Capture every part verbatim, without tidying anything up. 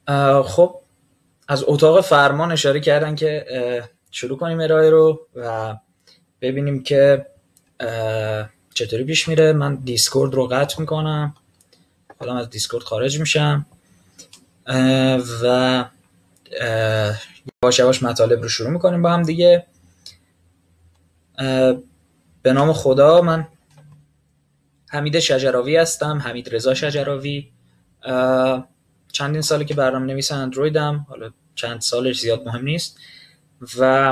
خب از اتاق فرمان اشاره کردن که شروع کنیم ارائه رو و ببینیم که چطوری پیش میره. من دیسکورد رو قطع میکنم، حالا از دیسکورد خارج میشم و یواش یواش مطالب رو شروع میکنیم با هم دیگه. به نام خدا، من حمید شجراوی هستم، حمید رضا شجراوی. چندین ساله که برنامه نویس اندرویدم، حالا چند سالش زیاد مهم نیست و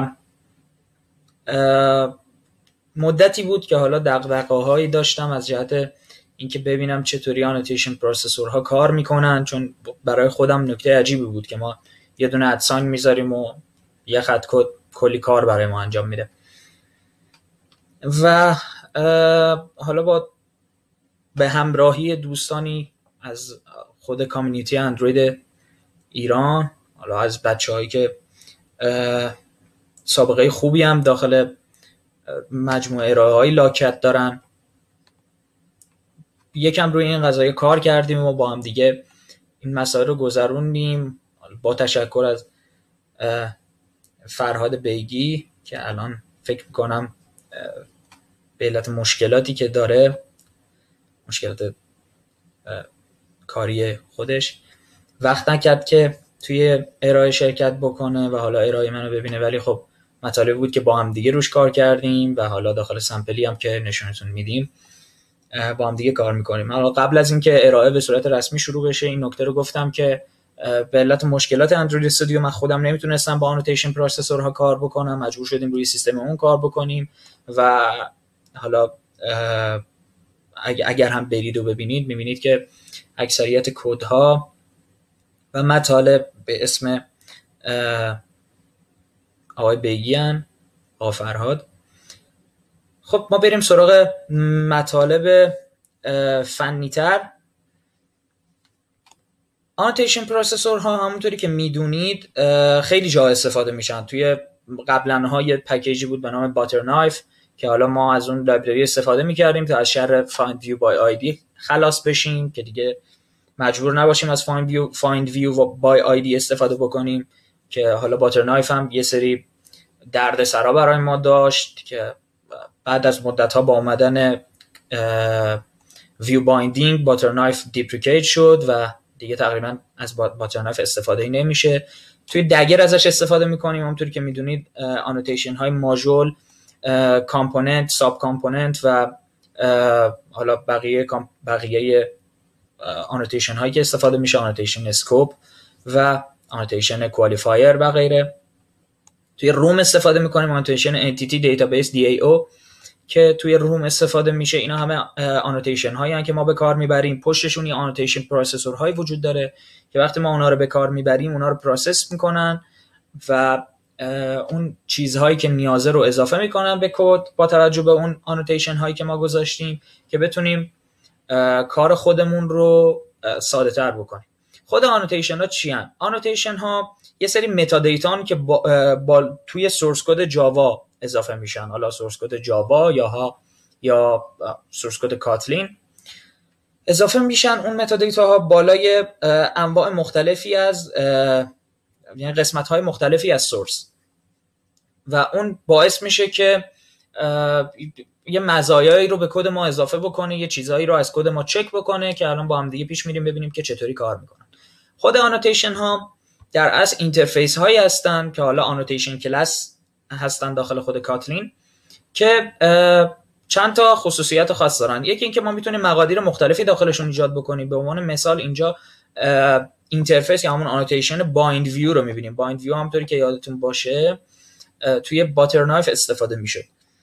مدتی بود که حالا دغدغه‌هایی داشتم از جهت اینکه ببینم چطوری آنوتیشن پروسسورها کار میکنن، چون برای خودم نکته عجیبی بود که ما یه دونه ادساین میذاریم و یه خط کد کلی کار برای ما انجام میده. و حالا با به همراهی دوستانی از خود کامیونیتی اندروید ایران، حالا از بچه‌هایی که سابقه خوبی هم داخل مجموعه ارائه‌های لاکت دارن، یکم روی این قضیه کار کردیم و با هم دیگه این مسائل رو گذروندیم. با تشکر از فرهاد بیگی که الان فکر میکنم به علت مشکلاتی که داره، مشکلات کاری خودش، وقت نکرد که توی ارائه شرکت بکنه و حالا ارائه منو ببینه، ولی خب مطالب بود که با هم دیگه روش کار کردیم و حالا داخل سمپلی هم که نشونتون میدیم با هم دیگه کار میکنیم. حالا قبل از اینکه ارائه به صورت رسمی شروع بشه این نکته رو گفتم که به علت مشکلات اندروید استودیو من خودم نمیتونستم با آنوتیشن پروسسورها کار بکنم، مجبور شدیم روی سیستم اون کار بکنیم و حالا اگر هم برید و ببینید میبینید که اکثریت کدها و مطالب به اسم آقای بیگیان، آقای فرهاد. خب ما بریم سراغ مطالب فنی‌تر. آنوتیشن پروسسورها همونطوری که میدونید خیلی جا استفاده میشن. توی قبلا ها یه پکیجی بود به نام باتر نایف که حالا ما از اون لایبرری استفاده میکردیم تا از شر فایند ویو بای آیدی خلاص بشیم که دیگه مجبور نباشیم از فایند ویو فایند ویو بای آیدی استفاده بکنیم، که حالا باتر نایف هم یه سری درد سرا برای ما داشت که بعد از مدت ها با اومدن ویو بایندینگ باتر نایف دیپریکیت شد و دیگه تقریبا از باتر نایف استفاده ای نمیشه. توی دگر ازش استفاده میکنیم. همونطوری که میدونید آنوتیشن های ماژول، کامپوننت، ساب کامپوننت و حالا بقیه بقیه آنوتیشن هایی که استفاده میشه، آنوتیشن اسکوپ و آنوتیشن کوالیفایر و غیره. توی روم استفاده میکنیم آنوتیشن انتیتی دیتابیس دی ای او که توی روم استفاده میشه. اینا همه آنوتیشن هایی هستند که ما به کار میبریم. پشتشون یه آنوتیشن پروسسور هایی وجود داره که وقتی ما اونا رو به کار میبریم اونا رو پروسس میکنن و اون چیزهایی که نیازه رو اضافه میکنن به کد با توجه به اون آنوتیشن هایی که ما گذاشتیم که بتونیم کار خودمون رو ساده تر بکنیم. خود آنوتیشن ها چی هستند؟ آنوتیشن ها یه سری متا دیتا که با, با توی سورس کد جاوا اضافه میشن، حالا سورس کد جاوا یا ها یا سورس کد کاتلین اضافه میشن. اون متا دیتا ها بالای انواع مختلفی از یعنی قسمت های مختلفی از سورس و اون باعث میشه که یه مزایایی رو به کد ما اضافه بکنه، یه چیزایی رو از کد ما چک بکنه که الان با هم دیگه پیش میریم ببینیم که چطوری کار میکنن. خود آنوتیشن ها در اصل اینترفیس هایی هستن که حالا آنوتیشن کلاس هستن داخل خود کاتلین که چند تا خصوصیت خاص دارن. یکی این که ما میتونیم مقادیر مختلفی داخلشون ایجاد بکنیم. به عنوان مثال اینجا اینترفیس یا همون آنوتیشن بایند ویو رو میبینیم. بایند ویو همونطوری که یادتون باشه توی باتر نایف استفاده میشه.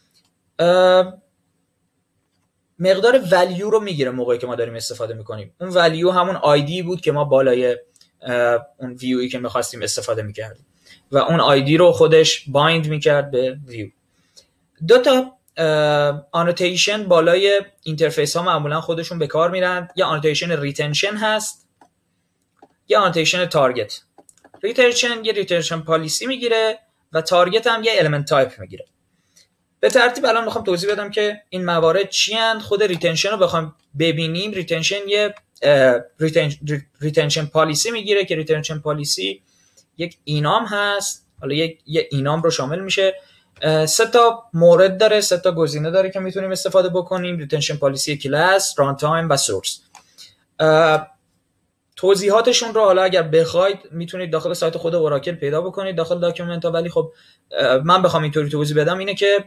مقدار ولیو رو میگیره موقعی که ما داریم استفاده میکنیم. اون ولیو همون آیدی بود که ما بالای اون ویویی که میخواستیم استفاده میکردیم و اون آیدی رو خودش بایند میکرد به ویو. دو تا آنوتیشن بالای اینترفیس ها معمولا خودشون به کار میرن. یا آنوتیشن ریتنشن هست یا آنوتیشن تارگت. ریتنشن یه ریتنشن پالیسی میگیره و تارگت هم یه المنت تایپ میگیره. به ترتیب الان میخوام توضیح بدم که این موارد چی هستند. خود ریتنشن رو بخوام ببینیم، ریتنشن یه ریتنشن پالیسی میگیره که ریتنشن پالیسی یک اینام هست. حالا یک یه اینام رو شامل میشه، سه تا مورد داره، سه تا گزینه داره که میتونیم استفاده بکنیم: ریتنشن پالیسی کلاس، ران تایم و سورس. توضیحاتشون رو حالا اگر بخواید میتونید داخل سایت خود اوراکل پیدا بکنید داخل داکیومنت ها، ولی خب من بخوام اینطوری توضیح بدم اینه که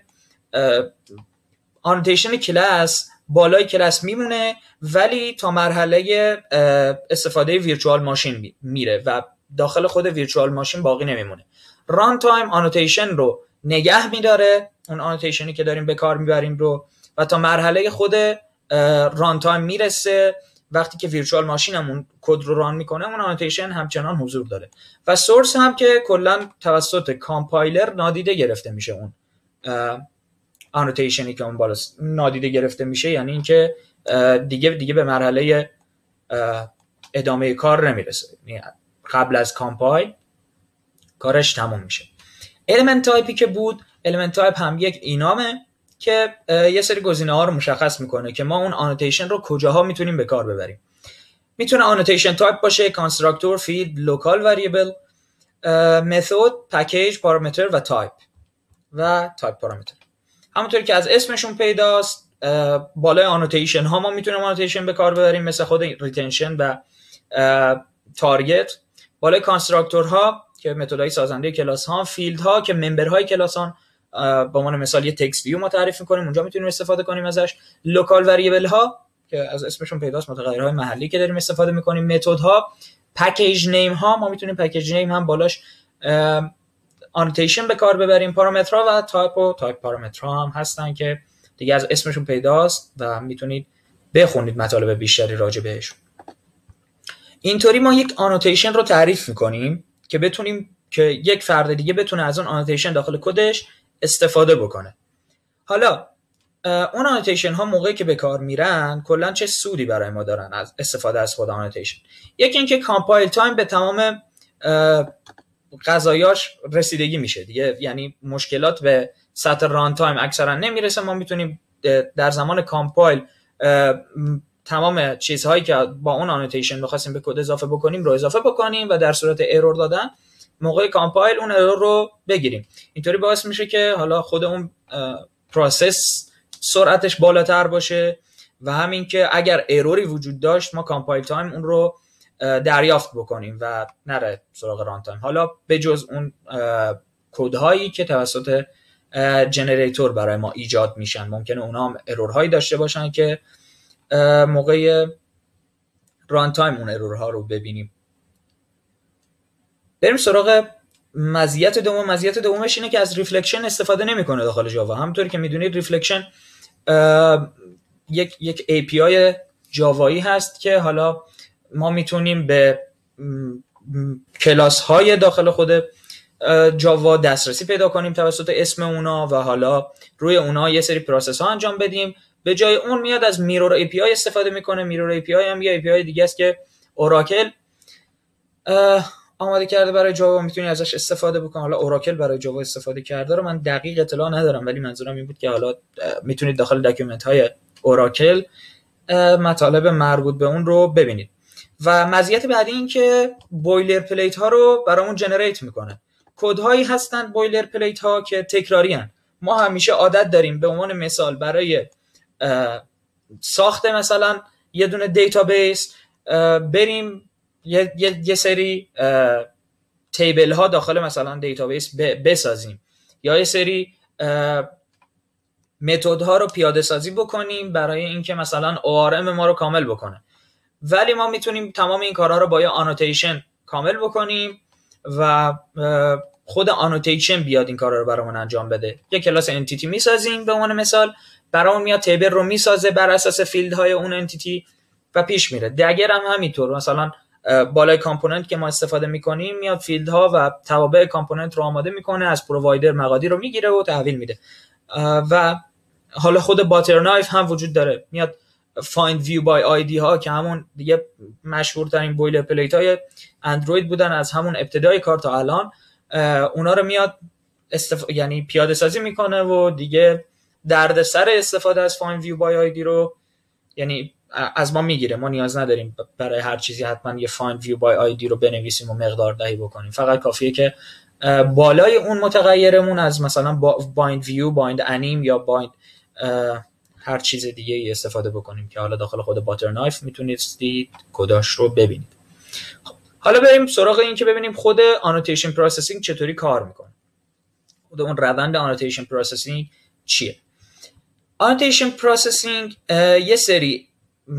آنوتیشن کلاس بالای کلاس میمونه ولی تا مرحله استفاده ویرچوال ماشین میره و داخل خود ویرچوال ماشین باقی نمیمونه. ران تایم آنوتیشن رو نگه میداره، اون آنوتیشنی که داریم به کار میبریم رو، و تا مرحله خود ران تایم میرسه وقتی که ویرچوال ماشینمون کد رو ران میکنه اون آنوتیشن همچنان حضور داره. و سورس هم که کلا توسط کامپایلر نادیده گرفته میشه، اون آنوتیشنی که اون بالا نادیده گرفته میشه، یعنی اینکه دیگه دیگه به مرحله ادامه کار نمیرسه، یعنی قبل از کامپایل کارش تموم میشه. المنت تایپی که بود، المنت تایپ هم یک اینامه که یه سری گزینه ها رو مشخص میکنه که ما اون آنوتیشن رو کجاها میتونیم به کار ببریم. میتونه آنوتیشن تایپ باشه، کانستراکتور، فیلد، لوکال واریبل، متد، پکیج، پارامتر و تایپ و تایپ پارامتر. همونطوری که از اسمشون پیداست بالای آنوتیشن ها ما میتونیم آنوتیشن به کار ببریم مثل خود ریتنشن و تارگت. بالای کانستراکتورها که متدهای سازنده کلاس ها، فیلد ها که ممبر های کلاس ها، با عنوان مثال یه تکست ویو ما تعریف می‌کنیم اونجا میتونیم استفاده کنیم ازش. لوکال واریبل ها که از اسمشون پیداست متغیرهای محلی که داریم استفاده می‌کنیم. متد ها، پکیج نیم ها ما میتونیم پکیج نیم هم بالاش آنوتیشن به کار ببریم. پارامترها و تایپ و تایپ پارامترها هم هستن که دیگه از اسمشون پیداست و میتونید بخونید مطالب بیشتری راجع بهشون. اینطوری ما یک آنوتیشن رو تعریف می‌کنیم که بتونیم که یک فرد دیگه بتونه از اون آنوتیشن داخل کدش استفاده بکنه. حالا اون آنوتیشن ها موقعی که به کار میرن کلا چه سودی برای ما دارن از استفاده از خود آنوتیشن؟ یکی اینکه کامپایل تایم به تمام قضایاش رسیدگی میشه دیگه، یعنی مشکلات به سطح ران تایم اکثرا نمیرسه. ما میتونیم در زمان کامپایل تمام چیزهایی که با اون آنوتیشن می‌خواستیم به کد اضافه بکنیم رو اضافه بکنیم و در صورت ارور دادن موقع کامپایل اون ارور رو بگیریم. اینطوری باعث میشه که حالا خود اون پروسس سرعتش بالاتر باشه و همین که اگر اروری وجود داشت ما کامپایل تایم اون رو دریافت بکنیم و نره سراغ ران تایم. حالا به جز اون کدهایی که توسط جنریتور برای ما ایجاد میشن ممکنه اونا هم ارورهایی داشته باشن که موقع ران تایم اون ارورها رو ببینیم. بریم سراغ مزیت دوم. مزیت دومش اینه که از ریفلکشن استفاده نمیکنه داخل جاوا. همونطوری که میدونید ریفلکشن یک یک ای پی آی جاوایی هست که حالا ما میتونیم به کلاس های داخل خود جاوا دسترسی پیدا کنیم توسط اسم اونا و حالا روی اونا یه سری پروسس ها انجام بدیم. به جای اون میاد از میرور ای پی آی استفاده میکنه. میرور ای پی آی هم یه ای پی آی دیگه است که اوراکل آماده کرده برای جاوا، میتونی ازش استفاده بکن. حالا اوراکل برای جاوا استفاده کرده رو من دقیق اطلاع ندارم، ولی منظورم این بود که حالا میتونید داخل داکیومنت های اوراکل مطالب مربوط به اون رو ببینید. و مزیت بعدی این که بویلر پلیت ها رو برامون جنریت میکنه. کد هایی هستن بویلر پلیت ها که تکراری هن. ما همیشه عادت داریم به عنوان مثال برای ساخت مثلا یه دونه دیتابیس بریم یه, یه،, یه سری تیبل ها داخل مثلا دیتابیس بسازیم یا یه سری متد ها رو پیاده سازی بکنیم برای اینکه مثلا او آر ام ما رو کامل بکنه. ولی ما میتونیم تمام این کارها رو با یه آنوتیشن کامل بکنیم و خود آنوتیشن بیاد این کارا رو برامون انجام بده. یه کلاس انتیتی میسازیم به عنوان مثال، برامون میاد تیبل رو میسازه بر اساس فیلدهای اون انتیتی و پیش میره. دگر هم همینطور، مثلا بالای کامپوننت که ما استفاده میکنیم میاد فیلدها و توابع کامپوننت رو آماده میکنه، از پرووایدر مقادیر رو میگیره و تحویل میده. و حالا خود باتر نایف هم وجود داره، میاد find view by آی دی ها که همون دیگه مشهورترین بویلر پلیت های اندروید بودن از همون ابتدای کار تا الان، اونا رو میاد استف... یعنی پیاده سازی میکنه و دیگه دردسر استفاده از find view by آی دی رو، یعنی از ما میگیره. ما نیاز نداریم برای هر چیزی حتما یه find view by id رو بنویسیم و مقدار دهی بکنیم. فقط کافیه که بالای اون متغیرمون از مثلا bind view، bind anim یا bind هر چیز دیگه ای استفاده بکنیم که حالا داخل خود باترنایف میتونید کداش رو ببینید. حالا بریم سراغ این که ببینیم خود annotation processing چطوری کار میکنه. خود اون روند annotation processing چیه؟ annotation processing یه سری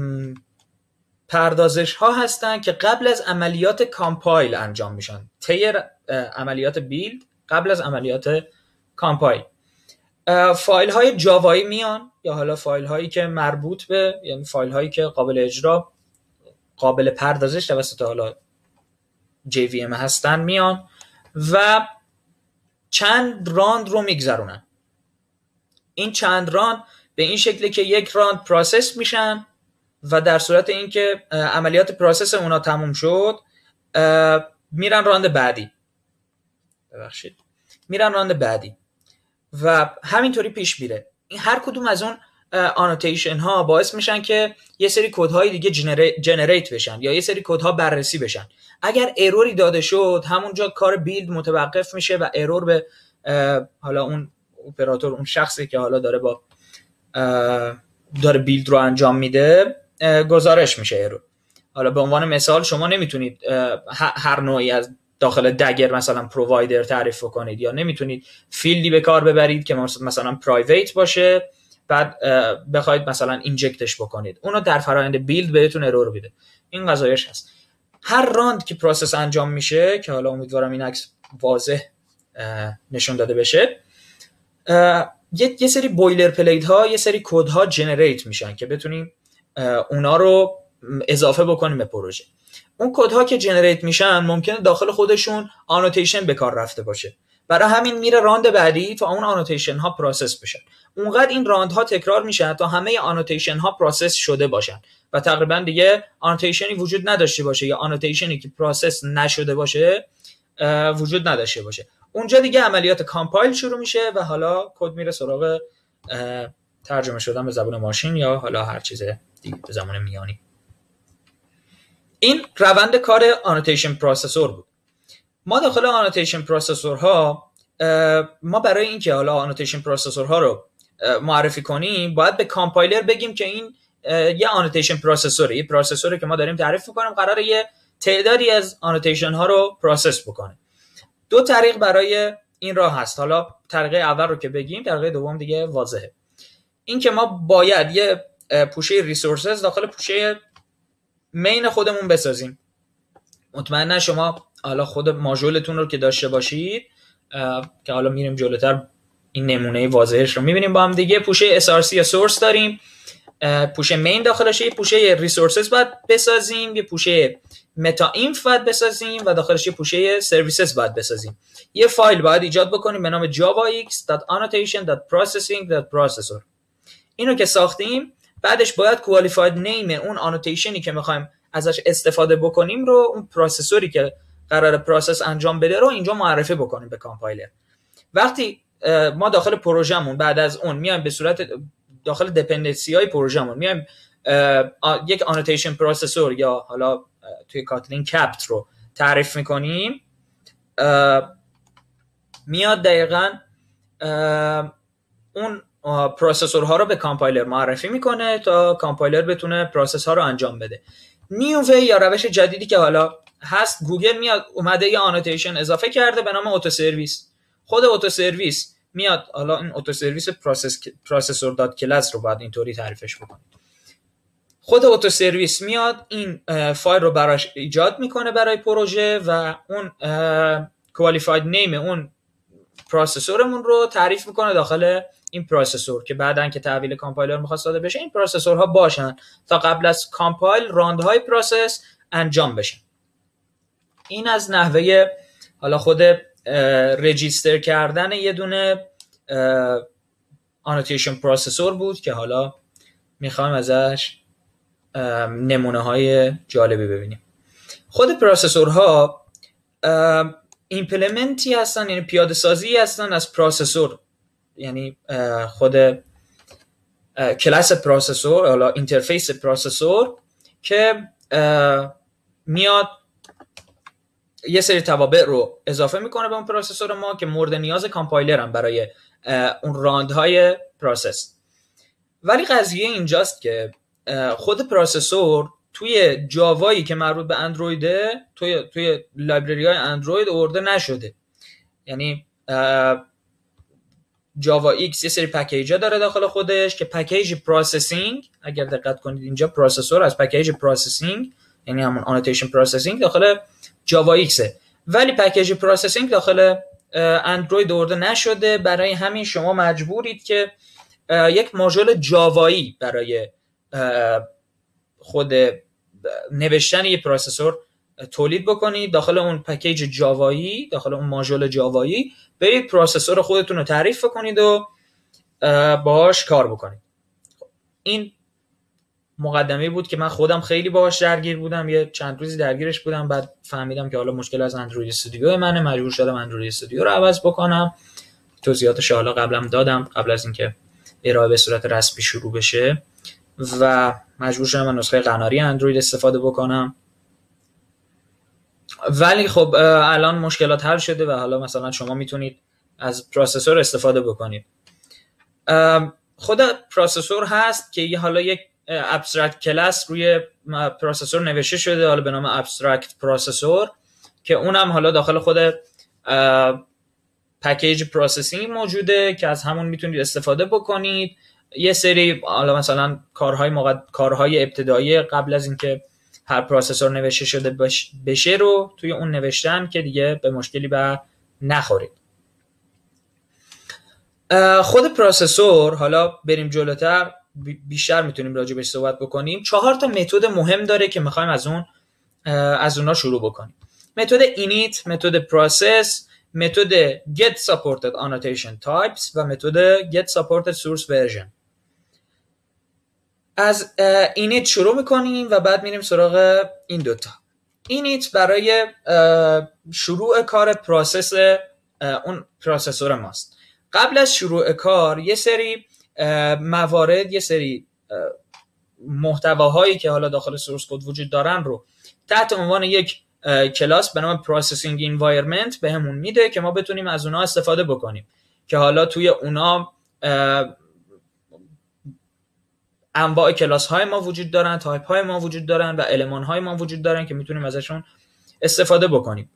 پردازش ها هستن که قبل از عملیات کامپایل انجام میشن. طی عملیات بیلد قبل از عملیات کامپایل فایل های جاوایی میان یا حالا فایل هایی که مربوط به، یعنی فایل هایی که قابل اجرا، قابل پردازش توسط حالا جی وی ام هستن میان و چند راند رو میگذرونن. این چند راند به این شکلی که یک راند پروسس میشن و در صورت اینکه عملیات پروسس اونا تموم شد میرن راند بعدی. ببخشید میرن راند بعدی و همینطوری پیش میره. این هر کدوم از اون آنوتیشن ها باعث میشن که یه سری کدهای دیگه جنریت بشن یا یه سری کدها بررسی بشن. اگر اروری داده شد همونجا کار بیلد متوقف میشه و ارور به حالا اون اپراتور، اون شخصی که حالا داره با داره بیلد رو انجام میده گزارش میشه ارور. حالا به عنوان مثال شما نمیتونید هر نوعی از داخل دگر مثلا پرووایدر تعریف کنید یا نمیتونید فیلدی به کار ببرید که مثلا پرایویت باشه بعد بخواید مثلا اینجکتش بکنید. اونو در فرآیند بیلد بهتون ارور میده. این قضایش هست. هر راند که پروسس انجام میشه که حالا امیدوارم این عکس واضح نشون داده بشه، یه یه سری بویلر پلیت ها، یه سری کد ها جنریت میشن که بتونیم اونا رو اضافه بکنیم به پروژه. اون کد ها که جنریت میشن ممکنه داخل خودشون آنوتیشن به کار رفته باشه. برای همین میره راند بعدی تا اون آنوتیشن ها پروسس بشن. اونقدر این راند ها تکرار میشن تا همه آنوتیشن ها پروسس شده باشن و تقریبا دیگه آنوتیشنی وجود نداشته باشه یا آنوتیشنی که پروسس نشده باشه وجود نداشته باشه. اونجا دیگه عملیات کامپایل شروع میشه و حالا کد میره سراغ ترجمه شدن به زبان ماشین یا حالا هر چیز دیگه به زبان میانی. این روند کار آنوتیشن پروسسور بود. ما داخل آنوتیشن پروسسورها ما برای اینکه حالا آنوتیشن پروسسورها رو معرفی کنیم باید به کامپایلر بگیم که این یه آنوتیشن پروسسوره، یه پروسسوره که ما داریم تعریف می‌کنیم قراره یه تعدادی از آنوتیشن ها رو پروسس بکنه. دو طریق برای این راه هست. حالا طریق اول رو که بگیم، طریق دوم دیگه واضحه. این که ما باید یه پوشه ریسورسز داخل پوشه مین خودمون بسازیم. مطمئنا شما حالا خود ماژولتون رو که داشته باشید که حالا میریم جلوتر این نمونه واضحش رو میبینیم با هم دیگه. پوشه اس آر سی یا سورس داریم، پوشه مین داخلش یه پوشه ریسورسز باید بسازیم، یه پوشه متا اینف باید بسازیم و داخلش یه پوشه سرویسز باید بسازیم. یه فایل باید ایجاد بکنیم به نام javax.annotation.processing.processor. اینو که ساختیم بعدش باید کوالیفاید نیم اون آنوتیشنی که میخوایم ازش استفاده بکنیم رو، اون پروسسوری که قرار پروسس انجام بده رو اینجا معرفی بکنیم به کامپایلر. وقتی ما داخل پروژهمون بعد از اون میایم به صورت داخل دپندنسی های پروژهمون میایم یک آنوتیشن پروسسور یا حالا توی کاتلین کپت رو تعریف میکنیم، میاد دقیقاً اون پروسسورها رو به کامپایلر معرفی میکنه تا کامپایلر بتونه پروسس ها رو انجام بده. نیو وی یا روش جدیدی که حالا هست، گوگل میاد اومده یه آنوتیشن اضافه کرده به نام اتو سرویس. خود اتو سرویس میاد، حالا این اتو سرویس پروسس پروسسور دات کلاس رو بعد اینطوری تعریفش بکنید. خود اتو سرویس میاد این فایل رو براش ایجاد میکنه برای پروژه و اون کوالیفاید نیم اون پروسسورمون رو تعریف میکنه داخل این پروسسور که بعدن که تحویل کامپایلر میخواست داده بشه این پروسسورها باشن تا قبل از کامپایل راندهای پروسس انجام بشن. این از نحوه حالا خود رجیستر کردن یه دونه آنوتیشن پروسسور بود که حالا میخوایم ازش نمونه های جالبی ببینیم. خود پروسسورها ایمپلمنتی هستن، یعنی پیاده سازی هستن از پروسسور، یعنی خود کلاس پروسسور، حالا اینترفیس پروسسور که میاد یه سری توابع رو اضافه میکنه به اون پروسسور ما که مورد نیاز کامپایلر هم برای اون راندهای پروسس. ولی قضیه اینجاست که خود پروسسور توی جاوایی که مربوط به اندرویده، توی توی لایبرری های اندروید آورده نشده. یعنی جاوا ایکس یه سری پکیجا داره داخل خودش که پکیج پروسسینگ، اگر دقت کنید اینجا پروسسور از پکیج پروسسینگ یعنی همون آنوتیشن پروسسینگ داخل جاوا ایکسه، ولی پکیج پروسسینگ داخل اندروید آورده نشده. برای همین شما مجبورید که یک ماژول جاوایی برای خود نوشتن یک پروسسور تولید بکنید. داخل اون پکیج جاوایی، داخل اون ماژول جاوایی برید پروسسور خودتون رو تعریف کنید و باهاش کار بکنید. این مقدمه بود که من خودم خیلی باهاش درگیر بودم، یه چند روزی درگیرش بودم، بعد فهمیدم که حالا مشکل از اندروید استودیو منه، مجبور شدم اندروید استودیو رو عوض بکنم. توضیحاتش حالا قبلم دادم قبل از اینکه ارائه به صورت رسمی شروع بشه و مجبور شدم من نسخه قناری اندروید استفاده بکنم. ولی خب الان مشکلات حل شده و حالا مثلا شما میتونید از پروسسور استفاده بکنید. خود پروسسور هست که حالا یک ابسترکت کلاس روی پروسسور نوشته شده حالا به نام ابسترکت پروسسور که اونم حالا داخل خود پکیج پروسسینگ موجوده که از همون میتونید استفاده بکنید. یه سری حالا مثلا کارهای مقد... کارهای ابتدایی قبل از اینکه هر پروسسور نوشته شده بش... بشه رو توی اون نوشتن که دیگه به مشکلی به نخورید. خود پروسسور حالا بریم جلوتر بیشتر میتونیم راجع بهش صحبت بکنیم. چهار تا متد مهم داره که میخوایم از اون از اونها شروع بکنیم. متد اینیت، متد پروسس، متد get supported annotation types و متد get supported source version. از اینیت شروع میکنیم و بعد میریم سراغ این دوتا. اینیت برای شروع کار پروسس اون پروسسور ماست. قبل از شروع کار یه سری موارد، یه سری محتواهایی که حالا داخل سورس کد وجود دارن رو تحت عنوان یک کلاس به نام پروسسینگ انوایرمنت بهمون میده که ما بتونیم از اونها استفاده بکنیم که حالا توی اونها انواع کلاس های ما وجود دارن، تایپ های ما وجود دارن و المان های ما وجود دارن که میتونیم ازشون استفاده بکنیم.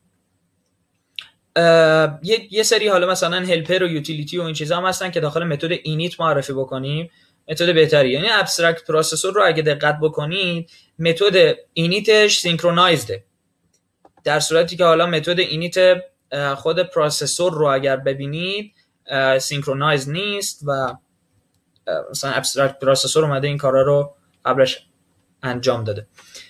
یه یه سری حالا مثلا هلپر و یوتیلیتی و این چیزا هم هستن که داخل متد اینیت معرفی بکنیم. متد بهتری، یعنی ابسترکت پروسسور رو اگه دقت بکنید متد اینیتش سینکرونایزده، در صورتی که حالا متد اینیت خود پروسسور رو اگر ببینید سینکرونایز نیست و مثلا ابسترکت پروسسور اومده این کارا رو قبلش انجام داده.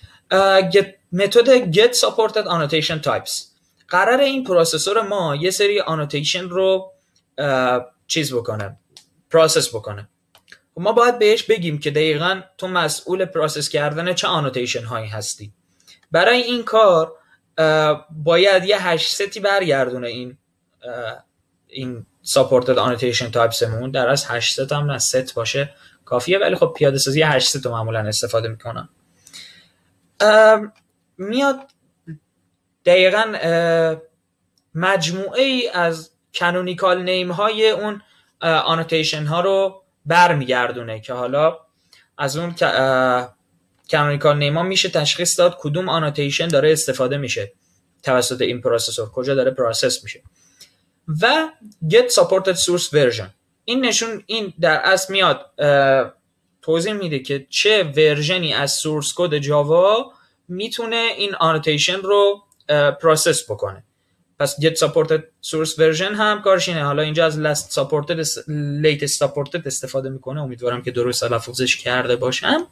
متد get supported annotation types، قرار این پروسسور ما یه سری آنوتیشن رو چیز بکنه، پروسس بکنه. ما باید بهش بگیم که دقیقاً تو مسئول پروسس کردن چه آنوتیشن هایی هستی. برای این کار باید یه هش ستی برگردونه این این supported annotation types مون. در از هش ست هم نه ست باشه کافیه، ولی خب پیاده سازی هش ست رو معمولا استفاده میکنن. میاد دقیقاً مجموعه ای از کانونیکال نیم های اون آنوتیشن ها رو برمیگردونه که حالا از اون کانونیکال نیم ها میشه تشخیص داد کدوم آنوتیشن داره استفاده میشه توسط این پروسسور، کجا داره پروسس میشه. و get supported source version، این نشون این در اصل میاد توضیح میده که چه ورژنی از سورس کد جاوا میتونه این آنوتیشن رو پروسس بکنه. پس get supported source version هم کارش اینه. حالا اینجا از last supported latest supported استفاده میکنه، امیدوارم که درست تلفظش کرده باشم.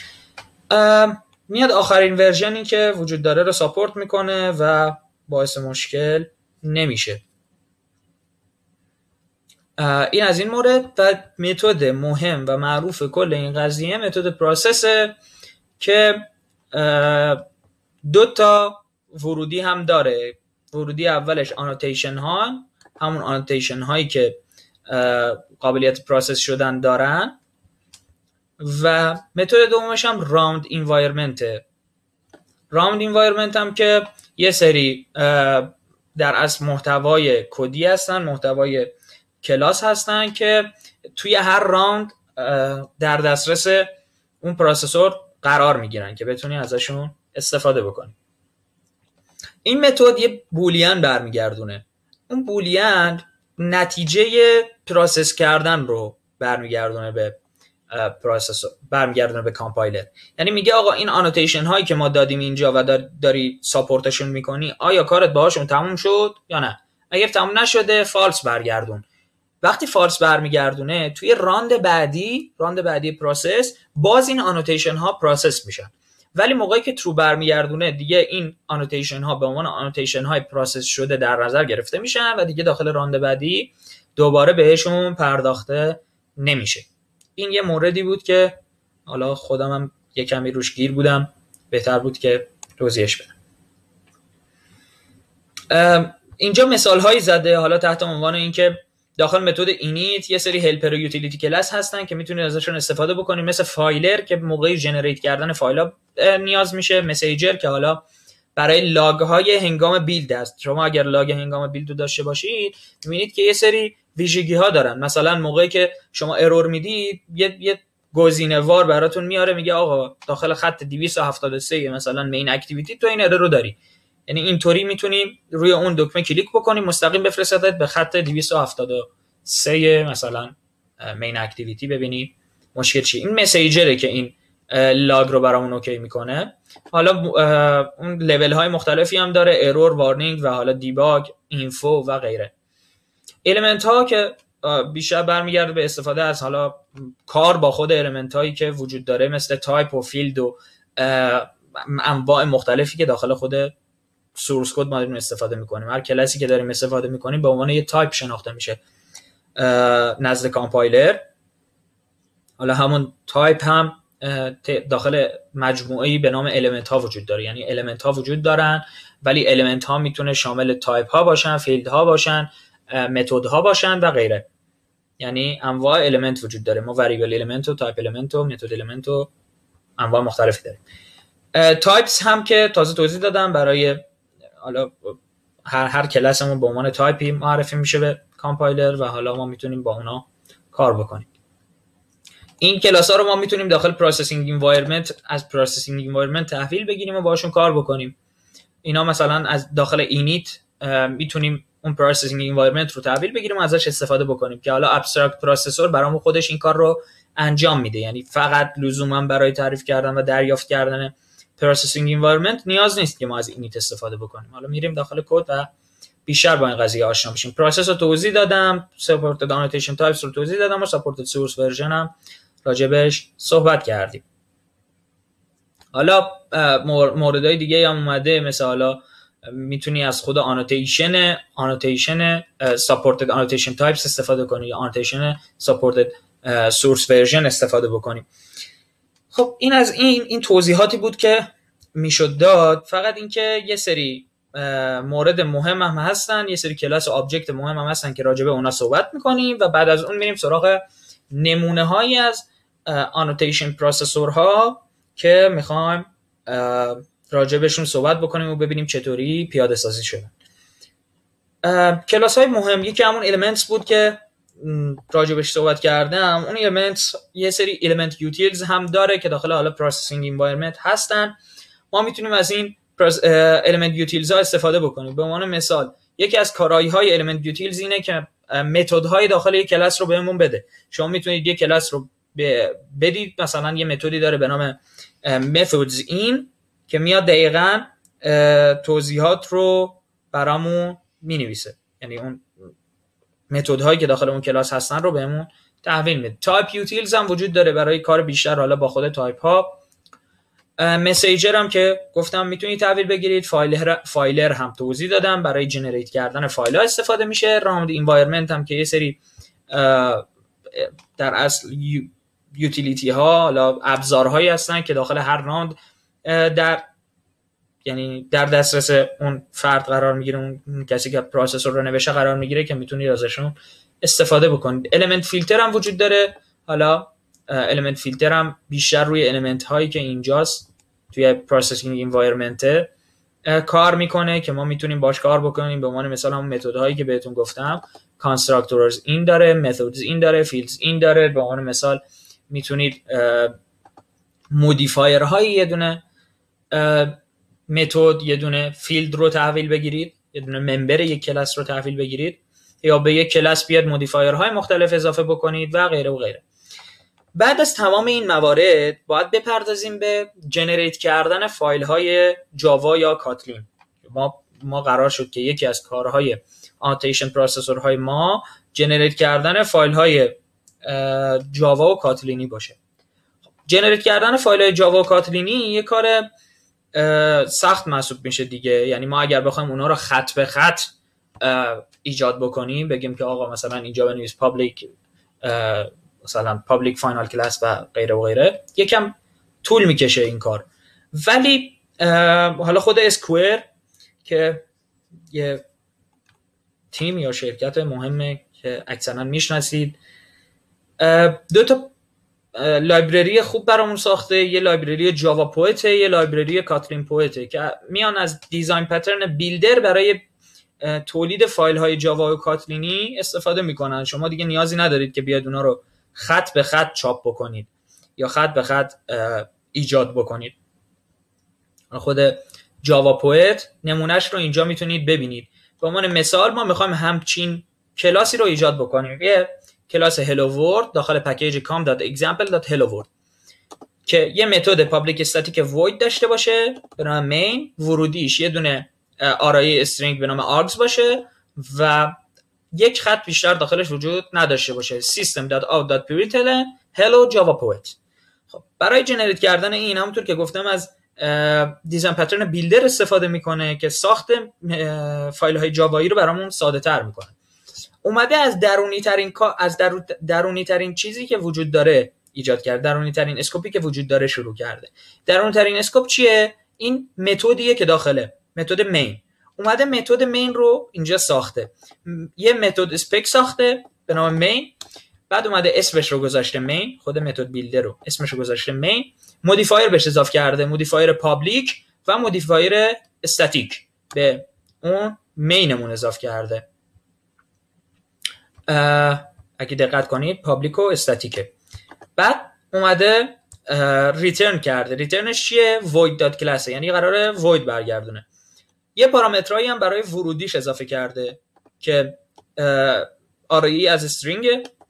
میاد آخرین ورژنی که وجود داره رو ساپورت میکنه و باعث مشکل نمیشه. این از این مورد. و متد مهم و معروف کل این قضیه متد پروسسه که دو تا ورودی هم داره. ورودی اولش آنوتیشن ها، همون آنوتیشن هایی که قابلیت پروسس شدن دارن و متد دومش هم راوند انوایرمنت. راوند انوایرمنت هم که یه سری در اصل محتوای کدی هستن، محتوای کلاس هستن که توی هر راوند در دسترس اون پروسسور قرار میگیرن که بتونی ازشون استفاده بکنی. این متد یه بولیان برمیگردونه. اون بولیان نتیجه پروسس کردن رو برمیگردونه به پروسسور، برمیگردونه به کامپایلر. یعنی میگه آقا این آنوتیشن هایی که ما دادیم اینجا و داری ساپورتشون میکنی، آیا کارت باهاشون تموم شد یا نه؟ اگر تموم نشده فالس برگردون. وقتی فالس برمیگردونه توی راند بعدی، راند بعدی پروسس، باز این آنوتیشن ها پروسس میشن. ولی موقعی که ترو برمیگردونه دیگه این آنوتیشن ها به عنوان آنوتیشن های پروسس شده در نظر گرفته میشن و دیگه داخل راند بعدی دوباره بهشون پرداخته نمیشه. این یه موردی بود که حالا خودم هم یه کمی روش گیر بودم، بهتر بود که توضیحش بدم. اینجا مثال هایی زده حالا تحت عنوان این که داخل متد اینیت یه سری هلپر و یوتیلیتی کلاس هستن که میتونید ازشون استفاده بکنید، مثل فایلر که موقعی جنریت کردن فایل‌ها نیاز میشه، مسیجر که حالا برای لاگ های هنگام بیلد است. شما اگر لاگ هنگام بیلد رو داشته باشید میبینید که یه سری ویژگی ها دارن. مثلا موقعی که شما ارور میدید یه یه گزینه‌وار براتون میاره، میگه آقا داخل خط دویست و هفتاد و سه مثلا مین اکتیویتی تو این ارور رو داری. یعنی اینطوری میتونیم روی اون دکمه کلیک بکنیم مستقیم بفرستادت به خط دویست و هفتاد و سه مثلا مین اکتیویتی، ببینید مشکل چیه. این مسیجره که این لاگ رو برامون اوکی میکنه. حالا اون لول های مختلفی هم داره، ارور، وارنینگ و حالا دیباگ، اینفو و غیره. المنت ها که بیشتر برمیگرده به استفاده از حالا کار با خود المنت هایی که وجود داره، مثل تایپ و فیلد و انواع مختلفی که داخل خود سورس کد ما داریم استفاده میکنیم. هر کلاسی که داریم استفاده میکنیم به عنوان یه تایپ شناخته میشه نزد کامپایلر. حالا همون تایپ هم داخل مجموعه‌ای به نام المنت ها وجود داره. یعنی المنت ها وجود دارن ولی المنت ها میتونه شامل تایپ ها باشن، فیلد ها باشن، متد ها باشن و غیره. یعنی انواع المنت وجود داره. ما وریبل المنت و تایپ المنت و متد المنت و انواع مختلفی داریم. تایپس هم که تازه توضیح دادم، برای حالا هر هر کلاسمون به عنوان تایپی معرفی میشه به کامپایلر و حالا ما میتونیم با اونا کار بکنیم. این کلاس ها رو ما میتونیم داخل پروسسینگ انوایرمنت از پروسسینگ انوایرمنت تحویل بگیریم و باشون کار بکنیم. اینا مثلا از داخل اینیت میتونیم اون پروسسینگ انوایرمنت رو تحویل بگیریم و ازش استفاده بکنیم که حالا ابسترکت پروسسور برامون خودش این کار رو انجام میده. یعنی فقط لزوما برای تعریف کردن و دریافت کردن پروسسینگ انوایرمنت نیاز نیست که ما از اینیت استفاده بکنیم. حالا میریم داخل کد و بیشتر با این قضیه آشنا بشیم. پروسس رو توضیح دادم، ساپورتد آنوتیشن تایپس رو توضیح دادم و ساپورتد سورس ورژن هم راجبش صحبت کردیم. حالا موردهای دیگه هم اومده، مثل حالا میتونی از خود آنوتیشن آنوتیشن ساپورتد آنوتیشن تایپس استفاده کنی یا آنوتیشن ساپورتد سورس ورژن استفاده بکنی. خب این از این این توضیحاتی بود که میشد داد. فقط اینکه یه سری مورد مهم هم هستن، یه سری کلاس و آبجکت مهم هم هستن که راجع به اونا صحبت میکنیم و بعد از اون میریم سراغ نمونه هایی از آنوتیشن پروسسورها که میخوایم راجع بهشون صحبت بکنیم و ببینیم چطوری پیاده سازی شدن. کلاس های مهم یکی همون elements بود که راجع بهش صحبت کردم. اون elements یه سری element utils هم داره که داخل حالا processing environment هستن. ما میتونیم از این element utils ها استفاده بکنیم. به عنوان مثال یکی از کارایی های element utils اینه که متد های داخل یک کلاس رو بهمون بده. شما میتونید یک کلاس رو بدید، مثلا یه متدی داره به نام methods in که میاد دقیقاً توضیحات رو برامون مینویسه. یعنی اون متد هایی که داخل اون کلاس هستن رو بهمون تحویل میده. تایپ یوتیلز هم وجود داره برای کار بیشتر حالا با خود تایپ ها. مسیجر هم که گفتم میتونید تحویل بگیرید. فایلر فایلر هم توضیح دادم، برای جنریت کردن فایل ها استفاده میشه. راوند انوایرمنت هم که یه سری در اصل یوتیلیتی ها، حالا ابزارهایی هستن که داخل هر راوند در یعنی در دسترس اون فرد قرار میگیره، اون کسی که پروسسور رو نوشته قرار میگیره که میتونید ازشون استفاده بکنید. المنت فیلتر هم وجود داره. حالا المنت فیلتر هم بیشتر روی المنت هایی که اینجاست توی پروسسینگ انوایرمنت کار میکنه که ما میتونیم باش کار بکنیم. به عنوان مثال همون متد هایی که بهتون گفتم، کانستراکتورز این داره، متدز این داره، فیلدز این داره. به عنوان مثال میتونید مودیفایر های یه دونه متد، یه دونه فیلد رو تحویل بگیرید، یه دونه ممبر یک کلاس رو تحویل بگیرید، یا به یک کلاس بیاد مودیفایر های مختلف اضافه بکنید و غیره و غیره. بعد از تمام این موارد باید بپردازیم به جنریت کردن فایل های جاوا یا کاتلین. ما ما قرار شد که یکی از کارهای آنوتیشن پروسسورهای ما جنریت کردن فایل های جاوا و کاتلینی باشه. جنریت کردن فایل های جاوا و کاتلینی یه کار سخت محسوب میشه دیگه. یعنی ما اگر بخوایم اونا رو خط به خط ایجاد بکنیم، بگیم که آقا مثلا اینجا بنویس پابلیک مثلا پابلیک فاینال کلاس و غیره و غیره، یکم طول میکشه این کار. ولی حالا خود اسکوئر که یه تیم یا شرکت مهمه که اکثرا میشناسید، دو تا لایبرری خوب برامون ساخته. یه لایبرری جاوا پوئت، یه لایبرری کاتلین پوئت، که میان از دیزاین پترن بیلدر برای تولید فایل های جاوا و کاتلینی استفاده میکنن. شما دیگه نیازی ندارید که بیاید اونا رو خط به خط چاپ بکنید یا خط به خط ایجاد بکنید. خود جاوا پوئت نمونهش رو اینجا میتونید ببینید. به عنوان مثال ما میخوایم همچین کلاسی رو ایجاد بکنیم، یه کلاس هلو ورد داخل پکیج com.example.helloworld که یه متد پابلیک استاتیک void داشته باشه به نام main، ورودیش یه دونه آرای استرینگ به نام args باشه و یک خط بیشتر داخلش وجود نداشته باشه. system.out.println hello java poet. خب برای جنریت کردن این، همونطور که گفتم، از دیزاین پترن بیلدر استفاده میکنه که ساخت فایل های جاوایی رو برامون ساده تر میکنه. اومده از درونی ترین از درونی ترین چیزی که وجود داره ایجاد کرد، درونی ترین اسکوپی که وجود داره شروع کرده. درونی ترین اسکوپ چیه؟ این متدیه که داخله متد مین. اومده متد مین رو اینجا ساخته، یه متد اسپک ساخته به نام مین، بعد اومده اسمش رو گذاشته مین، خود متد بیلدر رو اسمش رو گذاشته مین، مودیفایر بهش اضافه کرده، مودیفایر پابلیک و مودیفایر استاتیک به اون مینمون اضافه کرده. اگه دقت کنید پابلیک و استاتیکه. بعد اومده ریترن کرده. ریترنش چیه؟ void.class، یعنی قراره void برگردونه. یه پارامترایی هم برای ورودیش اضافه کرده که آرایی از استرینگ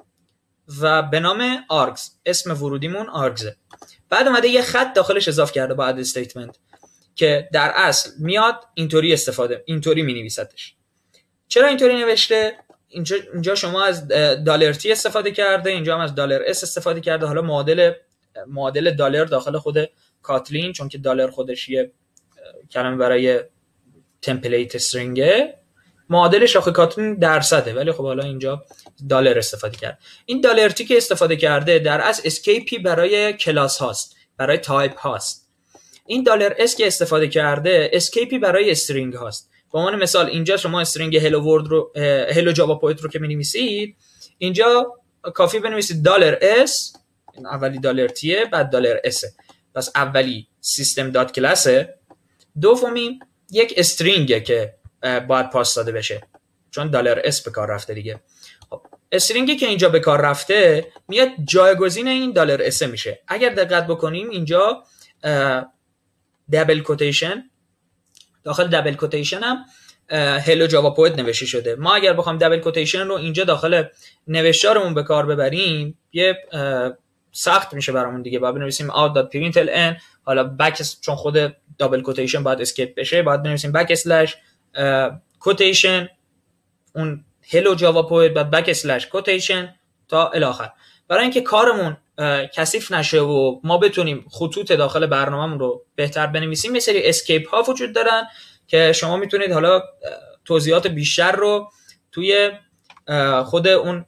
و به نام args، اسم ورودیمون args. بعد اومده یه خط داخلش اضافه کرده با اد استیتمنت که در اصل میاد اینطوری استفاده اینطوری مینویسدش. چرا اینطوری نوشته؟ اینجا اینجا شما از دلار تی استفاده کرده، اینجا هم از دلار اس استفاده کرده. حالا معادل معادل دلار داخل خود کاتلین، چون که دلار خودش یه کلمه برای تمپلیت استرینگه، معادلش آخه کاتلین درصده، ولی خب حالا اینجا دلار استفاده کرد. این دلار تی که استفاده کرده در اصل اسکیپی برای کلاس هاست، برای تایپ هاست. این دلار اس که استفاده کرده اسکیپی برای استرینگ هاست. به عنوان مثال اینجا شما استرینگ هلو ورد رو هلو جاوا پوئت رو که می‌نویسید، اینجا کافی بنویسید دلار اس، اولی دلار تیه، بعد دلار اس. پس اولی سیستم دات کلاسه، دومی یک استرینگه که باید پاس داده بشه چون دلار اس به کار رفته دیگه. خب استرینگی که اینجا به کار رفته میاد جایگزین این دلار اس میشه. اگر دقت بکنیم اینجا دبل کوتیشن، داخل دبل کوتیشن هم هلو جاوا پوئت نوشته شده. ما اگر بخوام دبل کوتیشن رو اینجا داخل نوشتارمون به کار ببریم، یه سخت میشه برامون دیگه. باید بنویسیم out.println، حالا بک، چون خود دبل کوتیشن باید اسکیپ بشه، باید بنویسیم بک اسلش کوتیشن اون هلو جاوا پوئت، بعد بک اسلش کوتیشن تا الاخر، برای اینکه کارمون کثیف نشه و ما بتونیم خطوط داخل برنامه‌مون رو بهتر بنویسیم. یه سری اسکیپ ها وجود دارن که شما میتونید حالا توضیحات بیشتر رو توی خود اون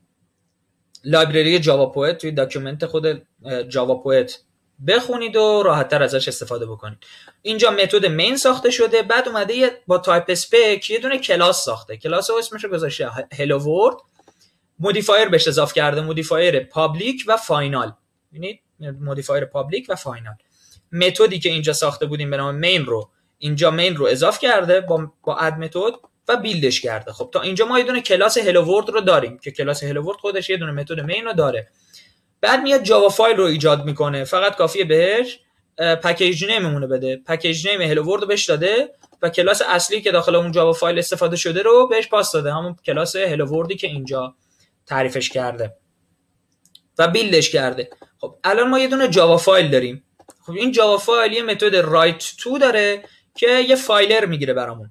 لایبرری جاوا پوئت، توی داکیومنت خود جاوا پوئت بخونید و راحت‌تر ازش استفاده بکنید. اینجا متد مین ساخته شده، بعد اومده با تایپ اسپک یه دونه کلاس ساخته. کلاس رو اسمش رو گذاشته هلو ورد، مودیفایر بهش اضافه کرده، مودیفایر پابلیک و فاینال ببینید مودیفایر پابلیک و فاینال. متدی که اینجا ساخته بودیم به نام مین رو اینجا مین رو اضافه کرده با با اد متد و بیلدش کرده. خب تا اینجا ما یه دونه کلاس هلو ورلد رو داریم که کلاس هلو ورلد خودش یه دونه متد مین رو داره. بعد میاد جاوا فایل رو ایجاد میکنه، فقط کافیه بهش پکیج نیممونه بده، پکیج نیم هلو ورلد رو بهش داده و کلاس اصلی که داخل اون جاوا فایل استفاده شده رو بهش پاس داده، همون کلاس هلو وردی که اینجا تعریفش کرده و بیلدش کرده. خب الان ما یه دونه جاوا فایل داریم. خب این جاوا فایل یه متد رایت تو داره که یه فایلر میگیره برامون،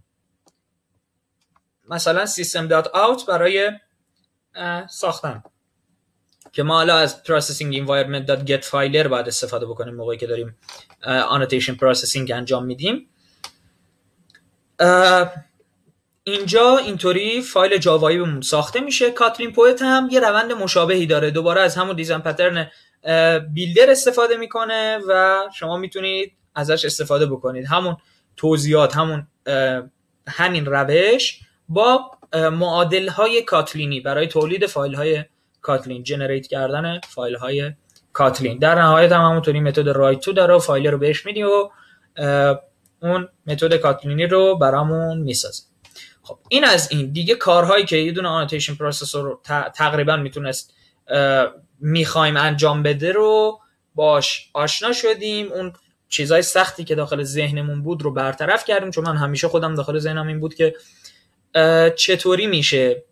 مثلا system.out برای ساختن که ما حالا از processing environment.get فایلر باید استفاده بکنیم موقعی که داریم annotation processing انجام میدیم. اینجا اینطوری فایل جاوایی بهمون ساخته میشه. کاتلین پویت هم یه روند مشابهی داره، دوباره از همون دیزاین پترن بیلدر استفاده میکنه و شما میتونید ازش استفاده بکنید، همون توضیحات، همون همین روش با معادل های کاتلینی برای تولید فایل های کاتلین، جنریت کردن فایل های کاتلین. در نهایت هم همونطوری متد رایت تو داره و فایل رو بهش میدیم و اون متد کاتلینی رو برامون میسازه. خب این از این دیگه کارهایی که یه دونه آنوتیشن پروسسور تقریبا میتونست میخوایم انجام بده رو باش آشنا شدیم. اون چیزای سختی که داخل ذهنمون بود رو برطرف کردیم، چون من همیشه خودم داخل ذهنم این بود که چطوری میشه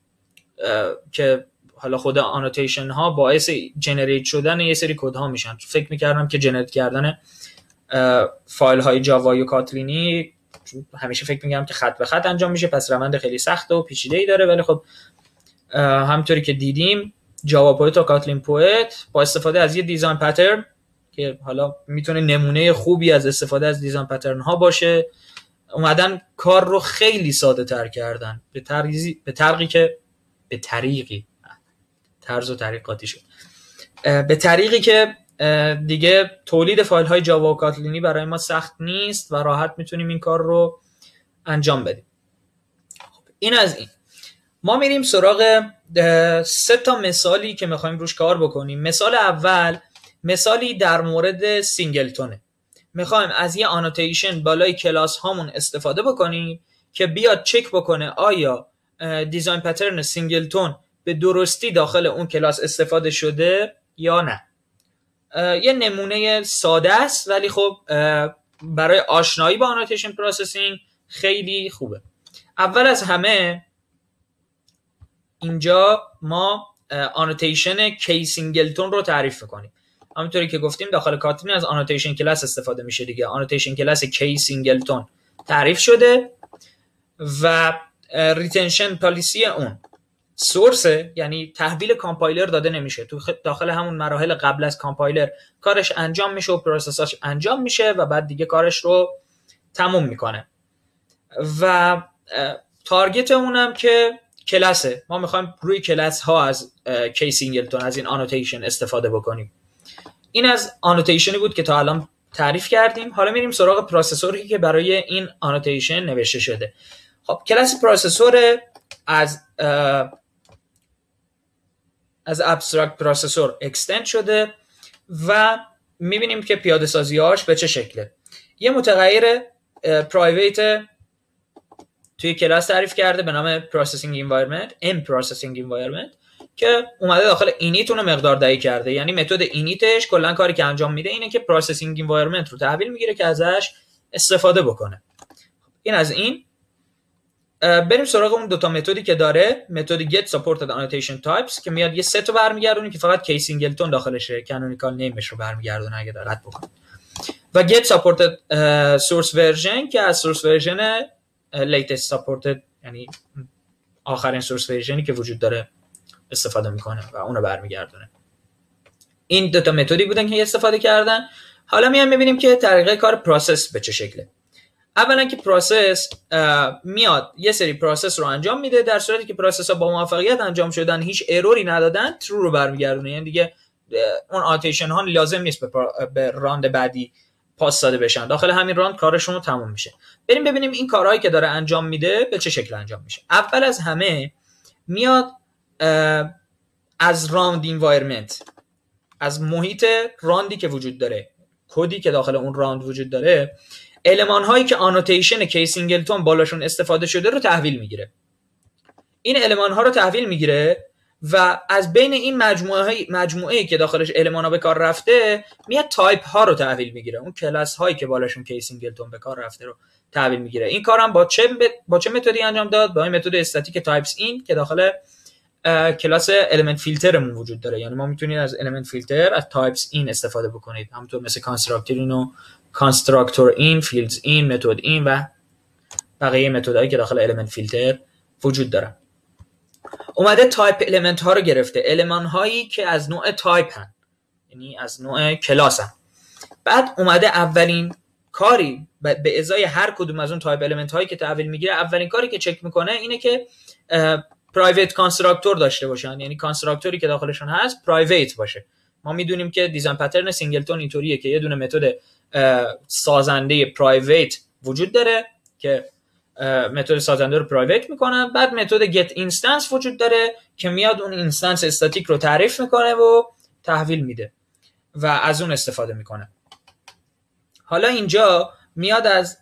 که حالا خود آنوتیشن ها باعث جنریت شدن یه سری کد ها میشن. فکر میکردم که جنریت کردن فایل های جاوایی و کاتلینی همیشه فکر میگم که خط به خط انجام میشه، پس روند خیلی سخت و پیچیده‌ای داره، ولی خب همونطوری که دیدیم جاوا پویت و کاتلین پویت با استفاده از یه دیزاین پترن که حالا میتونه نمونه خوبی از استفاده از دیزاین پترن ها باشه، اومدن کار رو خیلی ساده تر کردن به طریقی به طریقی که به طریقی طرز و طریقاتی شد به طریقی که دیگه تولید فایل های جاوا و کاتلینی برای ما سخت نیست و راحت میتونیم این کار رو انجام بدیم. خب این از این. ما میریم سراغ سه تا مثالی که میخوایم روش کار بکنیم. مثال اول مثالی در مورد سینگلتونه. میخوایم از یه آنوتیشن بالای کلاس هامون استفاده بکنیم که بیاد چک بکنه آیا دیزاین پترن سینگلتون به درستی داخل اون کلاس استفاده شده یا نه. یه نمونه ساده است ولی خب برای آشنایی با آنوتیشن پروسسینگ خیلی خوبه. اول از همه اینجا ما آنوتیشن کی سینگلتون رو تعریف میکنیم. همونطوری که گفتیم داخل کاتلین از آنوتیشن کلاس استفاده میشه دیگه. آنوتیشن کلاس کی سینگلتون تعریف شده و ریتنشن پالیسی اون سورس، یعنی تحویل کامپایلر داده نمیشه، تو داخل همون مراحل قبل از کامپایلر کارش انجام میشه و پروسساش انجام میشه و بعد دیگه کارش رو تموم میکنه. و تارگت اونم که کلاسه، ما میخوایم روی کلاس ها از کی سینگلتون از این آنوتیشن استفاده بکنیم. این از آنوتیشنی بود که تا الان تعریف کردیم. حالا میریم سراغ پروسسوری که برای این آنوتیشن نوشته شده. خب کلاس پروسسور از از ابسترکت پروسسور اکستند شده و میبینیم که پیاده سازی‌هاش به چه شکله. یه متغیر پرایویت توی کلاس تعریف کرده به نام پروسسینگ انوایرمنت، ام پروسسینگ انوایرمنت، که اومده داخل اینیت اون مقدار دهی کرده. یعنی متد اینیتش کلا کاری که انجام میده اینه که پروسسینگ انوایرمنت رو تحویل میگیره که ازش استفاده بکنه. این از این. بریم سراغ اون دوتا متدی که داره. متد get supported annotation types که میاد یه ست رو برمیگردونه که فقط کی سینگلتون داخلشه، کانونیکال نیمش رو برمیگردونه اگه دقت بکنید، و get supported uh, source version که از source version uh, latest supported یعنی آخرین source versionی که وجود داره استفاده میکنه و اونو برمیگردونه. این دوتا متدی بودن که استفاده کردن. حالا میایم میبینیم که طریقه کار پروسس به چه شکله. اولا که پروسس میاد یه سری پروسس رو انجام میده، در صورتی که پروسس ها با موفقیت انجام شدن، هیچ اروری ندادن، ترو رو برمیگردونه. یعنی دیگه اون آنوتیشن ها لازم نیست به, به راند بعدی پاس داده بشن، داخل همین راند کارشون رو تموم میشه. بریم ببینیم این کارهایی که داره انجام میده به چه شکل انجام میشه. اول از همه میاد از راند انوایرمنت از محیط راندی که وجود داره، کدی که داخل اون راند وجود داره، المان هایی که آنوتیشن کی سینگلتون بالاشون استفاده شده رو تحویل میگیره. این المان ها رو تحویل میگیره و از بین این مجموعه های مجموعه‌ای که داخلش المان ها به کار رفته میاد تایپ ها رو تحویل میگیره، اون کلاس هایی که بالاشون کی سینگلتون به کار رفته رو تحویل میگیره. این کارم با چه ب... با چه متدی انجام داد؟ با این متد استاتیک تایپس این که داخل کلاس المنت فیلترمون وجود داره. یعنی ما میتونید از المنت فیلتر از تایپس این استفاده بکنید، همونطور مثل کانستراکتور این و کانستراکتور این، فیلدز این، متد این و بقیه متدایی که داخل المنت فیلتر وجود داره. اومده تایپ المنت ها رو گرفته، المان هایی که از نوع تایپ هن، یعنی از نوع کلاس هن. بعد اومده اولین کاری به ازای هر کدوم از اون تایپ المنت هایی که تحویل میگیره، اولین کاری که چک میکنه اینه که پرایوت کانستراکتور داشته باشن، یعنی کانستراکتوری که داخلشون هست پرایوت باشه. ما میدونیم که دیزاین پترن سینگلتون اینطوریه که یه دونه متد سازنده پرایوت وجود داره که متد سازنده رو پرایوت میکنه، بعد متد get instance وجود داره که میاد اون اینستنس استاتیک رو تعریف میکنه و تحویل میده و از اون استفاده میکنه. حالا اینجا میاد از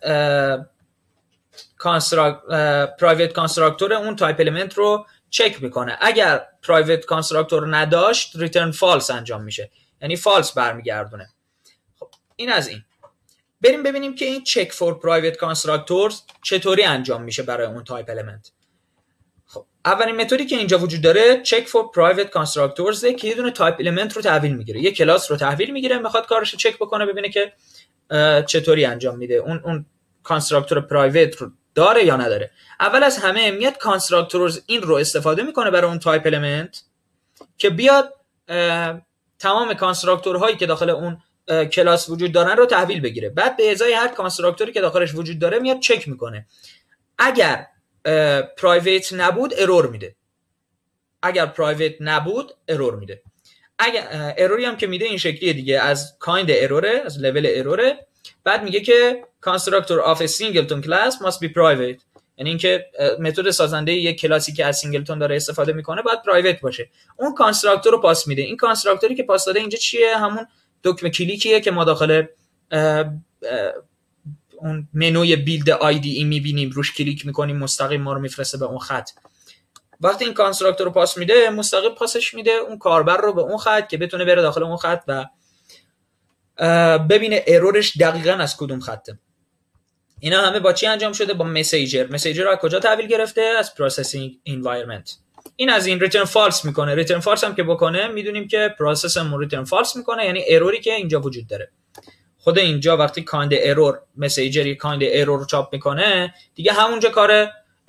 پرایوت کانستراکتور اون تایپ الیمنت رو چک میکنه. اگر پرایوت کانستراکتور نداشت ریترن فالس انجام میشه، یعنی فالس برمیگردونه. خب این از این. بریم ببینیم که این چک فور پرایوت کانستراکتورز چطوری انجام میشه برای اون تایپ الیمنت. خب اولین متدی که اینجا وجود داره چک فور پرایوت کانستراکتورز که یه دونه تایپ الیمنت رو تحویل میگیره، یه کلاس رو تحویل میگیره، میخواد کارش رو چک بکنه ببینه که چطوری انجام میده، اون اون کانستراکتور پرایوت رو داره یا نداره. اول از همه میاد کانستراکتورز این رو استفاده میکنه برای اون تایپ الیمنت که بیاد تمام کانستراکتورهایی که داخل اون کلاس وجود دارن رو تحویل بگیره. بعد به ازای هر کانستراکتوری که داخلش وجود داره میاد چک میکنه. اگر پرایوت نبود ارور میده. اگر پرایوت نبود ارور میده. اگر اروری هم که میده این شکلیه دیگه، از کایند اروره، از لول اروره. بعد میگه که constructor of a singleton class must be private، یعنی اینکه متد سازنده یک کلاسی که از سینگلتون داره استفاده میکنه باید پرایوت باشه. اون کانستراکتور رو پاس میده. این کانستراکتوری که پاس داده اینجا چیه؟ همون دکمه کلیکیه که ما داخل اه اه اون منوی بیلد آیدی ای میبینیم، روش کلیک میکنیم مستقیم ما رو میفرسته به اون خط. وقتی این کانستراکتور رو پاس میده مستقیم پاسش میده اون کاربر رو به اون خط که بتونه بره داخل اون خط و ببینه ارورش دقیقاً از کدوم خطه. اینا همه با چی انجام شده؟ با مسیجر. مسیجر رو از کجا تحویل گرفته؟ از پروسسینگ انوایرمنت. این از این ریترن فالس میکنه. ریترن فالس هم که بکنه میدونیم که پروسسمون ریترن فالس میکنه، یعنی اروری که اینجا وجود داره. خود اینجا وقتی کایند ارور مسیجری کایند ارور رو چاپ میکنه دیگه همونجا کار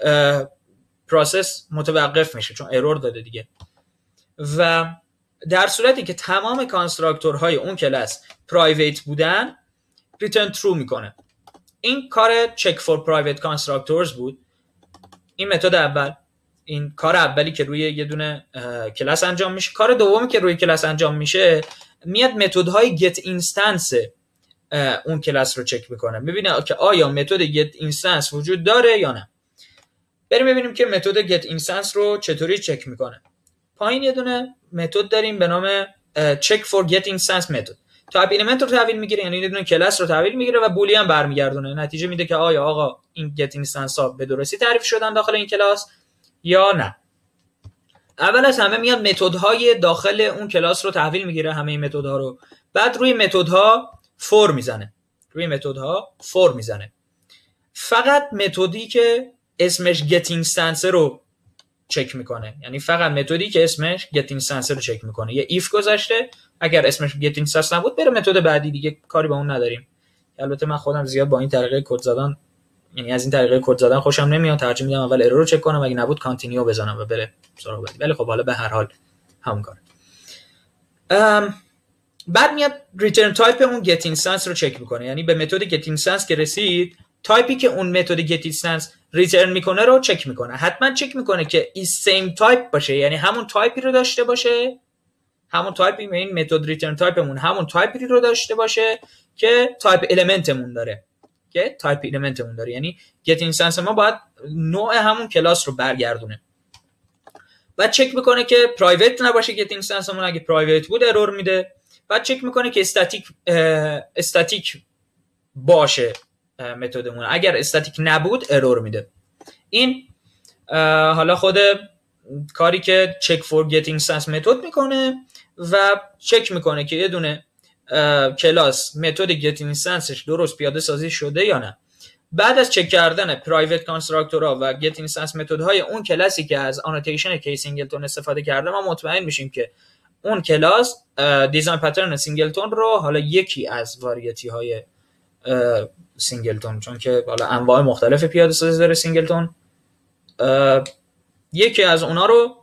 پروسس متوقف میشه چون ارور داده دیگه. و در صورتی که تمام کانستراکتورهای اون کلاس پرایوت بودن ریترن ترو میکنه. این کار چک فور پرایوت کانستراکتورز بود. این متد اول، این کار اولی که روی یه دونه کلاس انجام میشه. کار دومی که روی کلاس انجام میشه میاد متدهای get instance اون کلاس رو چک میکنه، ببینه که آیا متد get instance وجود داره یا نه. بریم ببینیم که متد get instance رو چطوری چک میکنه. پایین یه دونه متد داریم به نام check for get instance method. تایپ الیمنت رو تحویل میگیره، یعنی یه دونه کلاس رو تحویل میگیره و بولیان برمیگردونه، نتیجه میده که آیا آقا این get instance ها به درستی تعریف شدن داخل این کلاس یا نه. اول از همه میاد متدهای داخل اون کلاس رو تحویل میگیره، همه این متدها رو. بعد روی متدها فور میزنه. روی متدها فور میزنه. فقط متدی که اسمش get instance رو چک میکنه، یعنی فقط متدی که اسمش get instance رو چک میکنه. یه if گذاشته، اگر اسمش get instance نبود بره متد بعدی، دیگه کاری با اون نداریم. البته من خودم زیاد با این طریقه کد زدن، یعنی از این طریقه کد زدن خوشم نمیاد، ترجیح میدم اول ارور رو چک کنم، اگه نبود کانتینیو بزنم و بره سراغ بعدی. ولی خب حالا به هر حال همون کاره. بعد میاد ریترن تایپ اون get instance رو چک میکنه، یعنی به متد get instance که رسید تایپی که اون متد get instance ریترن میکنه رو چک میکنه. حتما چک میکنه که is same type باشه، یعنی همون تایپی رو داشته باشه، همون تایپی، این متد ریترن تایپمون همون تایپی رو داشته باشه که تایپ المنتمون داره، که تایپ المنتمون داره، یعنی get instance ما باید نوع همون کلاس رو برگردونه. بعد چک میکنه که پرایوت نباشه get instanceمون، اگه پرایوت بود ارور میده. بعد چک میکنه که استاتیک استاتیک باشه متدمون. اگر استاتیک نبود ارور میده. این حالا خود کاری که check for getting instance متد میکنه و چک میکنه که یه دونه کلاس متد getting instanceش درست پیاده سازی شده یا نه. بعد از چک کردن پرایوت کانستراکتورها و get instance متدهای اون کلاسی که از annotation کی سینگلتون استفاده کرده، ما مطمئن میشیم که اون کلاس دیزاین پترن سینگلتون رو حالا یکی از واریتی های سینگلتون، چون که حالا انواع مختلف پیاده سازی داره سینگلتون، یکی از اونا رو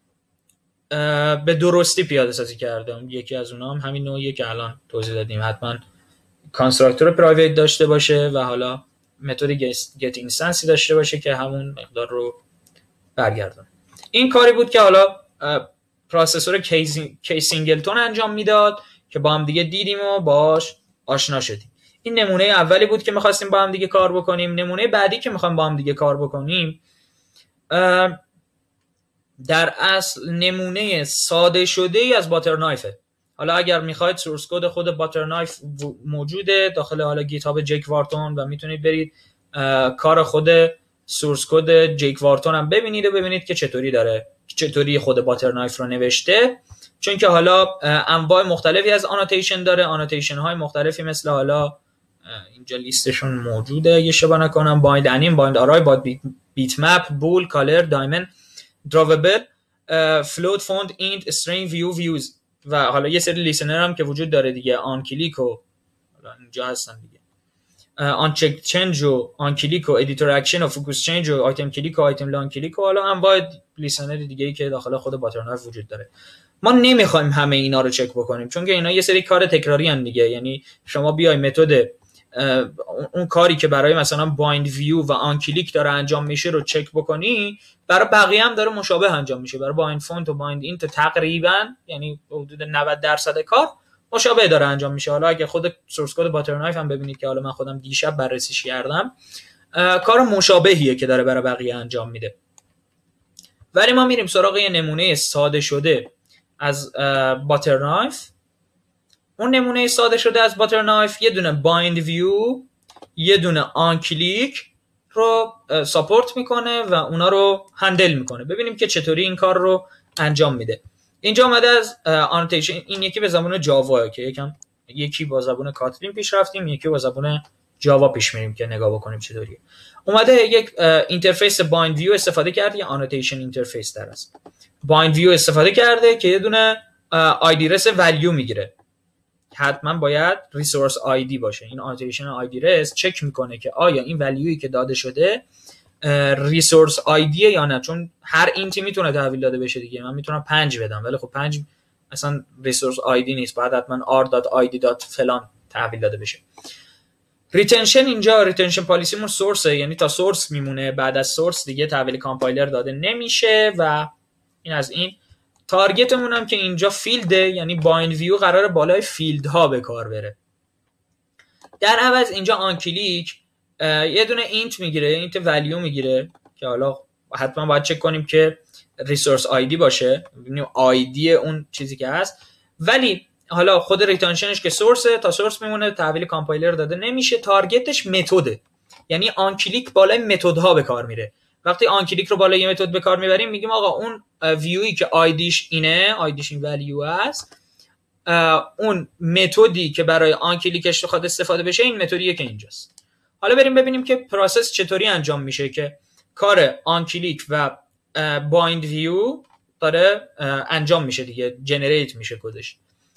به درستی پیاده سازی کرده. یکی از اونا هم همین نوعیه که الان توضیح دادیم، حتما کانستراکتور پرایوت داشته باشه و حالا متد get instance داشته باشه که همون مقدار رو برگردونه. این کاری بود که حالا پروسسور کی سینگلتون انجام میداد که با هم دیگه دیدیم و باش آشنا شدیم. این نمونه اولی بود که می‌خواستیم با هم دیگه کار بکنیم. نمونه بعدی که می‌خوایم با هم دیگه کار بکنیم در اصل نمونه ساده شده ای از باتر نایفه. حالا اگر میخواید سورس کد خود باتر نایف موجوده داخل حالا گیت هاب جیک وارتون و میتونید برید کار خود سورس کد جیک وارتون هم ببینید و ببینید که چطوری داره، چطوری خود باتر نایف رو نوشته، چون که حالا انواع مختلفی از آنوتیشن داره. آنوتیشن های مختلفی مثل حالا اینجا لیستشون موجوده اگه اشتباه نکنم، بایند انیم، بایند آرای، باید بیت مپ، بول، کالر، دایمن، دراوبل، فلوت، فوند، اینت، استرینگ، ویو، ویوز و حالا یه سری لیسنر هم که وجود داره دیگه، آن کلیک و حالا اینجا هستن دیگه، آن چک چنج و آن کلیک و ادیتور اکشن و فوکوس چنج و آیتم کلیک و آیتم لان کلیک و حالا هم باید لیسنر دیگه ای که داخل خود باتر نایف وجود داره. ما نمیخوایم همه اینا رو چک بکنیم چون که اینا یه سری کار تکراری ان دیگه. یعنی شما بیای متد اون کاری که برای مثلا بایند ویو و آن کلیک داره انجام میشه رو چک بکنی، برای بقیه هم داره مشابه انجام میشه. برای بایند فونت و بایند اینت تقریبا یعنی حدود نود درصد کار مشابه داره انجام میشه. حالا اگه خود سورس کد باتر نایف هم ببینید که حالا من خودم دیشب بررسیش کردم، کار مشابهیه که داره برای بقیه انجام میده. ولی ما میریم سراغ یه نمونه ساده شده از باتر نایف. اون نمونه ساده شده از باتر نایف یه دونه بایند ویو، یه دونه آن کلیک رو ساپورت میکنه و اونا رو هندل میکنه. ببینیم که چطوری این کار رو انجام میده. اینجا اومده از آنوتیشن، این یکی به زبان جاوا که یکم یکی با زبان کاتلین پیش رفتیم، یکی با زبان جاوا پیش میریم که نگاه بکنیم چطوریه. اومده یک اینترفیس بایند ویو استفاده کرده، یا آنوتیشن اینترفیس در است. بایند ویو استفاده کرده که یه دونه آیدی رس ولیو میگیره. حتما باید ریسورس آیدی باشه. این آنوتیشن آیدی رس چک میکنه که آیا این ولیویی که داده شده ریسورس آیدیه یا نه، چون هر اینتی میتونه تحویل داده بشه دیگه. من میتونم پنج بدم ولی خب پنج اصلا ریسورس آیدی نیست، باید حتما r.id. فلان تحویل داده بشه. ریتنشن، اینجا ریتنشن پالیسیمون سورسه، یعنی تا سورس میمونه، بعد از سورس دیگه تحویل کامپایلر داده نمیشه. و این از این تارگتمون هم که اینجا فیلده، یعنی بایند ویو قراره بالای فیلد ها به کار بره. در عوض اینجا آن کلیک یه دونه اینت میگیره، اینت ولیو میگیره که حالا حتما باید چک کنیم که ریسورس آیدی باشه، ببینیم آیدی اون چیزی که هست. ولی حالا خود ریتنشنش که سورسه، تا سورس میمونه، تحویل کامپایلر داده نمیشه. تارگتش متده، یعنی آن کلیک بالای متد ها به کار میره. وقتی آن کلیک رو بالای متد به کار میبریم میگیم آقا اون ویویی که آیدیش اینه، آیدیش این ولیو است، اون متدی که برای آن کلیکش بخواد استفاده بشه این متدیه که اینجاست. حالا بریم ببینیم که پروسس چطوری انجام میشه که کار آن کلیک و بایند ویو داره انجام میشه دیگه، جنریت میشه کدش.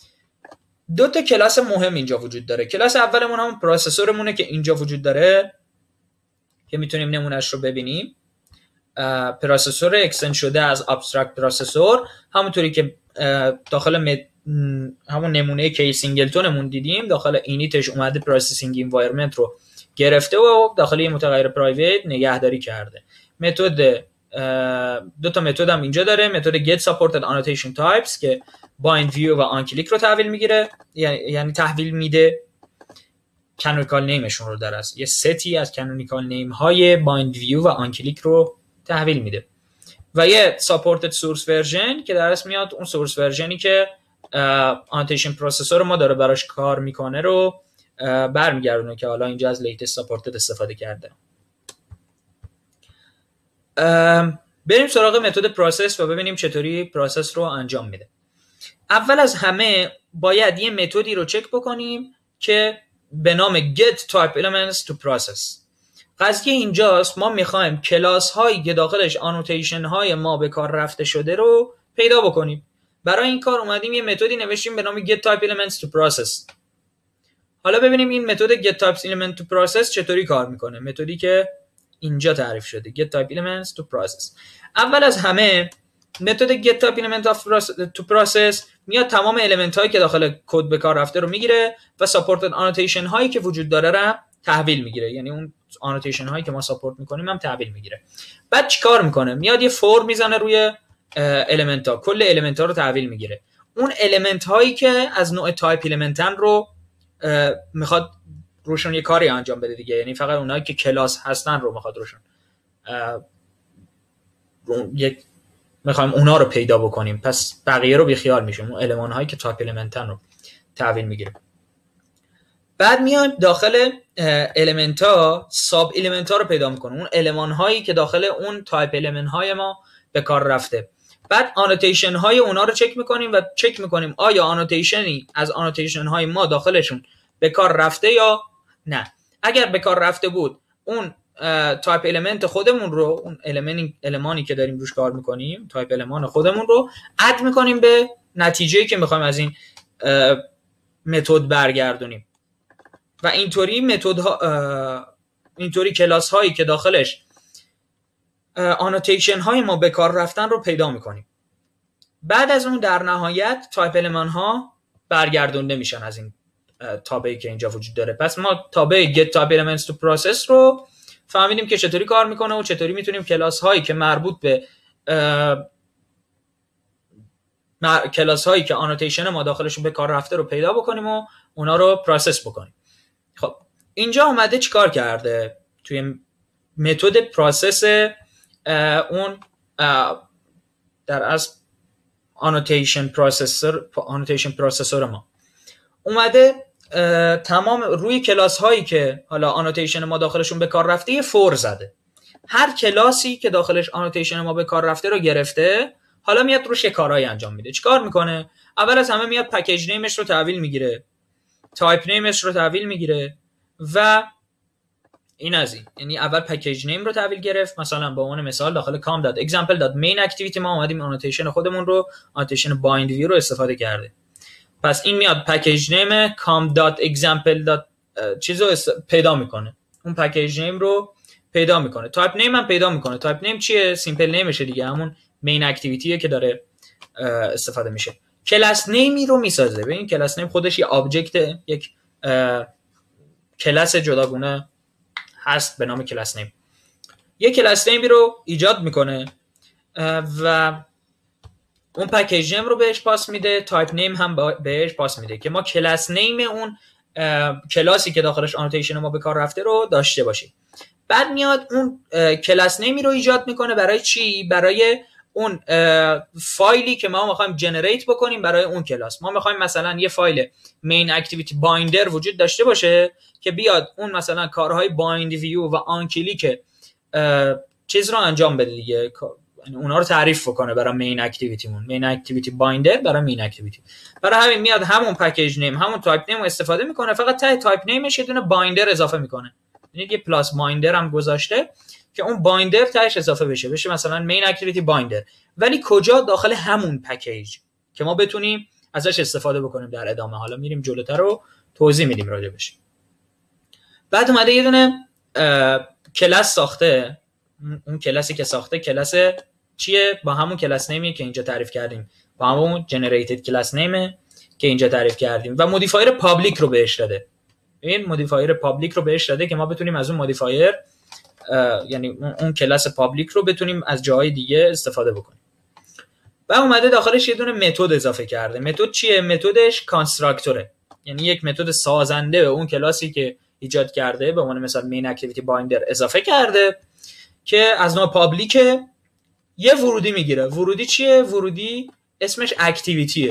دو تا کلاس مهم اینجا وجود داره. کلاس اولمون همون پروسسورمونه که اینجا وجود داره که میتونیم نمونهش رو ببینیم. پروسسور اکستند شده از ابسترکت پروسسور، همونطوری که داخل مد... همون نمونه کی سینگلتونمون دیدیم، داخل اینیتش اومده پروسسینگ انوایرمنت رو گرفته و داخل یه متغیر پرایوت نگهداری کرده. متد دو تا متد هم اینجا داره، متد get supported annotation types که bind view و آن کلیک رو تحویل میگیره، یعنی تحویل میده. canonical نیمشون رو در است، یه ستی از canonical نیم های bind view و آن کلیک رو تحویل میده. و یه supported source version که در اصل میاد اون source versionی که آنوتیشن پروسسور ما داره براش کار میکنه رو برمیگردونه که حالا اینجا از لیتست ساپورتد استفاده کرده. بریم سراغ متد پروسس و ببینیم چطوری پروسس رو انجام میده. اول از همه باید یه متدی رو چک بکنیم که به نام get type elements to process. قضیه اینجاست ما میخوایم کلاس هایی که داخلش آنوتیشن های ما به کار رفته شده رو پیدا بکنیم. برای این کار اومدیم یه متدی نوشتیم به نام get type elements to process. حالا ببینیم این متد get type element to process چطوری کار میکنه. متدی که اینجا تعریف شده get type elements to process. اول از همه متد get type element to process میاد تمام المنت هایی که داخل کد به کار رفته رو میگیره و supported annotation هایی که وجود داره رو تحویل میگیره. یعنی اون annotation هایی که ما ساپورت میکنیم هم تحویل میگیره. بعد چیکار میکنه؟ میاد یه فور میزنه روی المنت ها، کل المنت ها رو تحویل میگیره. اون المنت هایی که از نوع تایپ المنتن رو میخواد روشون یه کاری انجام بده دیگه، یعنی فقط اونایی که کلاس هستن رو میخواد روشون یک میخوایم اونا رو پیدا بکنیم. پس بقیه رو بیخیال میشیم، اون المان هایی که تایپ المنتن رو تحویل میگیره. بعد میایم داخل المنت ها ساب المنت ها رو پیدا میکنیم، اون المان هایی که داخل اون تایپ المنت های ما به کار رفته. بعد آنوتیشن های اونا رو چک میکنیم و چک میکنیم آیا آنوتیشنی از آنوتیشن های ما داخلشون به کار رفته یا نه. اگر به کار رفته بود اون تایپ المنت خودمون رو، اون المانی المانی که داریم روش کار میکنیم، تایپ المان خودمون رو اد میکنیم به نتیجه‌ای که میخوایم از این متد برگردونیم. و اینطوری متد ها اینطوری کلاس هایی که داخلش آنوتیشن های ما به کار رفتن رو پیدا میکنیم. بعد از اون در نهایت تایپ المان ها برگردونده میشن از این تابعی که اینجا وجود داره. پس ما تابع get type elements to process رو فهمیدیم که چطوری کار میکنه و چطوری میتونیم کلاس هایی که مربوط به کلاس هایی که آنوتیشن ما داخلشون به کار رفته رو پیدا بکنیم و اونا رو پروسس بکنیم. خب اینجا اومده چیکار کرده توی متد پروسس اون در از آنوتیشن پروسسور آنوتیشن پروسسور ما اومده تمام روی کلاس هایی که حالا آنوتیشن ما داخلشون به کار رفته یه فور زده. هر کلاسی که داخلش آنوتیشن ما به کار رفته رو گرفته، حالا میاد روش یه کارایی انجام میده. چیکار میکنه؟ اول از همه میاد پکیج نیمش رو تحویل میگیره، تایپ نیمش رو تحویل میگیره و این از این. یعنی اول پکیج نیم رو تحویل گرفت، مثلا به عنوان مثال داخل com.example.main ما اومدیم آنوتیشن خودمون رو، آنوتیشن بایند ویو رو استفاده کرده. پس این میاد پکیج نیم com.example چیزو است... پیدا میکنه، اون پکیج نیم رو پیدا میکنه. تایپ نیم هم پیدا میکنه. تایپ نیم چیه؟ سیمپل نیمشه دیگه، همون مین اکتیویتیه که داره استفاده میشه. کلاس نیمی رو میسازه. ببین کلاس نیم خودش یه آبجکت، یک کلاس جداگونه هست به نام کلاس نیم. یه کلاس نیمی رو ایجاد میکنه و اون پکیج نیم رو بهش پاس میده، تایپ نیم هم بهش پاس میده که ما کلاس نیم اون کلاسی که داخلش آنوتیشن ما به کار رفته رو داشته باشیم. بعد میاد اون کلاس نیمی رو ایجاد میکنه. برای چی؟ برای اون فایلی که ما میخوایم جنریت بکنیم برای اون کلاس. ما میخوایم مثلا یه فایل مین اکتیویتی بایندر وجود داشته باشه که بیاد اون مثلا کارهای بایند ویو و آن کلیک چیز رو انجام بده دیگه، اونا رو تعریف بکنه برای مین اکتیویتیمون، مین اکتیویتی بایندر برای مین اکتیویتی. برای همین میاد همون پکیج نیم، همون تایپ نیم رو استفاده میکنه، فقط ته تایپ نیمش یه دونه بایندر اضافه میکنه. یعنی یه پلاس بایندر هم گذاشته که اون بایندر تهش اضافه بشه، بشه مثلا مین اکتیویتی بایندر، ولی کجا؟ داخل همون پکیج که ما بتونیم ازش استفاده بکنیم در ادامه. حالا میریم جلوتر رو توضیح میدیم راجبش. بعد اومده یه دونه کلاس ساخته. اون کلاسی که ساخته کلاس چیه؟ با همون کلاس نیمی که اینجا تعریف کردیم، با همون جنریتد کلاس نیمه که اینجا تعریف کردیم و مودیفایر پابلیک رو بهش داده. این مودیفایر پابلیک رو بهش داده که ما بتونیم از اون مودیفایر یعنی اون کلاس پابلیک رو بتونیم از جاهای دیگه استفاده بکنیم. و اومده داخلش یه دونه متد اضافه کرده. متد چیه؟ متدش کانستراکتوره، یعنی یک متد سازنده به اون کلاسی که ایجاد کرده، به عنوان مثال مین اکتیویتی بایندر اضافه کرده که از نوع پابلیک یه ورودی میگیره. ورودی چیه؟ ورودی اسمش اکتیویتیه.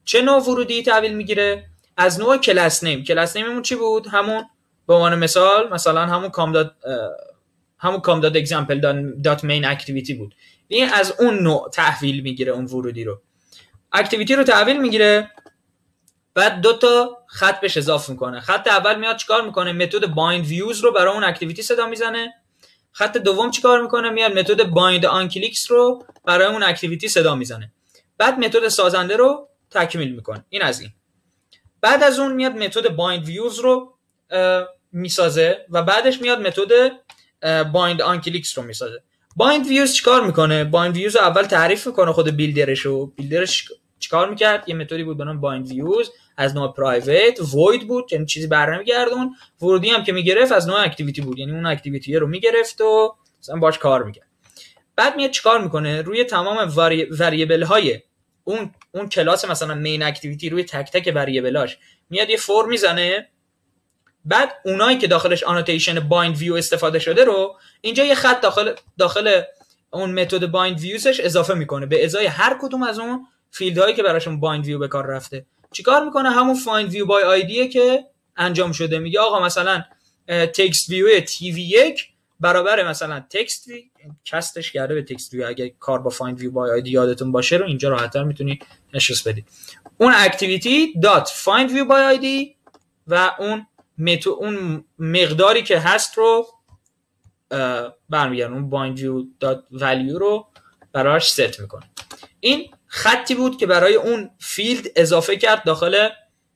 چه نوع ورودی تحویل میگیره؟ از نوع کلاس نیم. کلاس نیممون چی بود؟ همون به عنوان مثال مثلا همون کام دات همون کام دات اگزامپل دات مین اکتیویتی بود. این از اون نوع تحویل میگیره اون ورودی رو. اکتیویتی رو تحویل میگیره، بعد دو تا خط بهش اضافه میکنه. خط اول میاد چیکار میکنه؟ متد بایند ویوز رو برای اون اکتیویتی صدا میزنه. خط دوم چیکار میکنه؟ میاد متد بایند آن کلیکس رو برای اون اکتیویتی صدا میزنه. بعد متد سازنده رو تکمیل میکنه. این از این. بعد از اون میاد متد بایند ویوز رو میسازه و بعدش میاد متد بایند آن کلیکس رو میسازه. بایند ویوز چیکار میکنه؟ بایند ویوز رو اول تعریف میکنه خود بیلدرش رو. بیلدرش چیکار میکرد؟ یه متدی بود به نام بایند ویوز از نوع پرایوت، void بود یعنی چیزی برنمیگردون. ورودی هم که میگرفت از نوع اکتیویتی بود، یعنی اون اکتیویتی رو میگرفت و مثلا باش کار میکرد. بعد میاد چیکار میکنه؟ روی تمام وری... وریبل های اون اون کلاس مثلا مین اکتیویتی روی تک تک وریبلاش میاد یه فرم میزنه. بعد اونایی که داخلش آنوتیشن بایند ویو استفاده شده رو اینجا یه خط داخل داخل اون متد بایند ویوزش اضافه میکنه به ازای هر کدوم از اون فیلدهایی که براشون بایند ویو به کار رفته. چیکار میکنه؟ همون فایند ویو بای آیدی که انجام شده. میگه آقا مثلا تکست ویو تی وی یک برابر مثلا تکست وی کاستش کرده به تکست ویو. اگه کار با فایند ویو بای آیدی یادتون باشه رو اینجا راحت‌تر میتونی نشست بدید. اون اکتیویتی دات فایند ویو بای آیدی و اون متو اون مقداری که هست رو برمیگردن، اون بایند ویو دات ولیو رو براش ست میکنه. این خطی بود که برای اون فیلد اضافه کرد داخل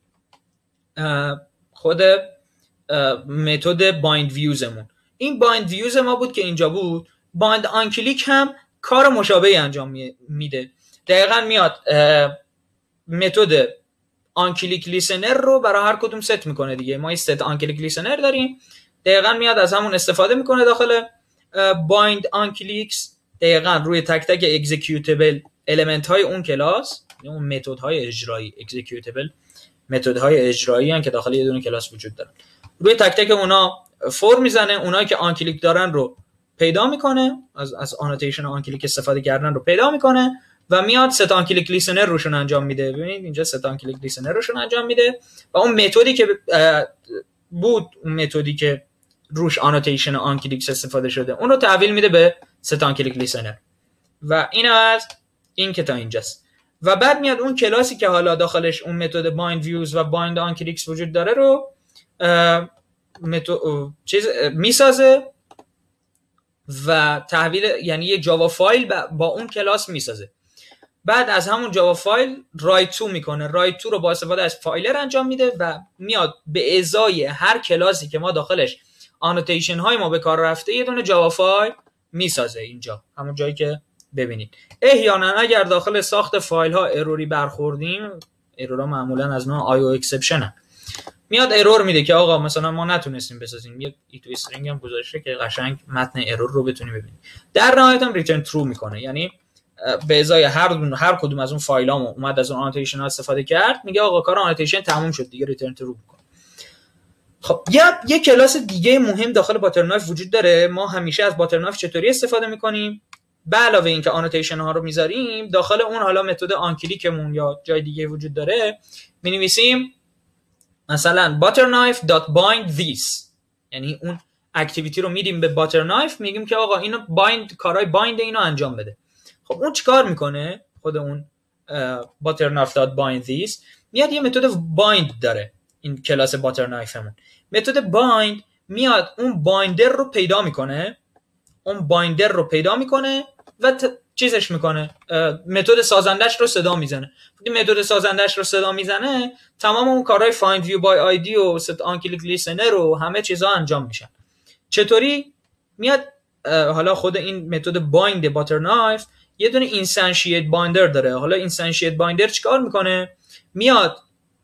خود متد بایند ویوزمون. این بایند ویوز ما بود که اینجا بود. بایند آن کلیک هم کار مشابهی انجام میده. دقیقاً میاد متد آن کلیک لیسنر رو برای هر کدوم ست میکنه دیگه. ما است آن کلیک لیسنر داریم. دقیقاً میاد از همون استفاده میکنه داخل بایند آن کلیکس. دقیقاً روی تک تک اکزیکیوتبل المنت های اون کلاس، اون متد های اجرایی، اکزیکیوتبل متد های اجرایی ان که داخل یه دونه کلاس وجود دارن. روی تک تک اونا فرم میزنه. اونایی که آن کلیک دارن رو پیدا میکنه، از از آنوتیشن آن کلیک استفاده کردن رو پیدا میکنه و میاد ست آن کلیک لیسنر روشون انجام میده. ببینید اینجا ست آن کلیک لیسنر روشون انجام میده و اون متدی که بود، اون متدی که روش آنوتیشن آن کلیک استفاده شده، اون رو تحویل میده به ست آن کلیک لیسنر. و این از این که تا اینجاست. و بعد میاد اون کلاسی که حالا داخلش اون متد بایند ویوز و بایند آن کلیکس وجود داره رو متد چیز میسازه و تحویل، یعنی یه جاوا فایل با اون کلاس میسازه. بعد از همون جاوا فایل رایت تو میکنه. رایت تو رو با استفاده از فایلر انجام میده و میاد به ازای هر کلاسی که ما داخلش آنوتیشن های ما به کار رفته یه دونه جاوا فایل میسازه. اینجا همون جایی که ببینید احیانا اگر داخل ساخت فایل ها اروری برخوردیم، ارورها معمولا از نوع آی او اکسپشن هم. میاد ارور میده که آقا مثلا ما نتونستیم بسازیم. یه ایتو استرینگ هم گذاشته که قشنگ متن ارور رو بتونی ببینید. در نهایت هم ریترن ترو میکنه، یعنی به ازای هر هر کدوم از اون فایلامو اومد از اون آنوتیشن ها استفاده کرد، میگه آقا کار آنوتیشن تموم شد دیگه، ریترن ترو میکنه. خب یه یه کلاس دیگه مهم داخل باترنایف وجود داره. ما همیشه از باترنایف چطوری استفاده میکنیم؟ به علاوه اینکه آنوتیشن ها رو میذاریم داخل اون، حالا متد آن کلیکمون یا جای دیگه وجود داره، می‌نویسیم مثلا butterknife.bind this، یعنی اون اکتیویتی رو میدیم به باترنایف، میگیم که آقا اینو بایند، کارهای بایند اینو انجام بده. خب اون چیکار میکنه؟ خود اون butterknife.bind this میاد یه متد بایند داره. این کلاس باترنایفمون متد بایند میاد اون بایندر رو پیدا میکنه، اون بایندر رو پیدا میکنه و ت... چیزش میکنه، متد سازندش رو صدا میزنه. وقتی متد سازندش رو صدا میزنه تمام اون کارهای فایند ویو بای آیدی و ست آن کلیک لیسنر و همه چیزا انجام میشن. چطوری؟ میاد حالا خود این متد بایند باترنایف یه دونه اینستانشیت بایندر داره. حالا اینستانشیت بایندر چیکار میکنه؟ میاد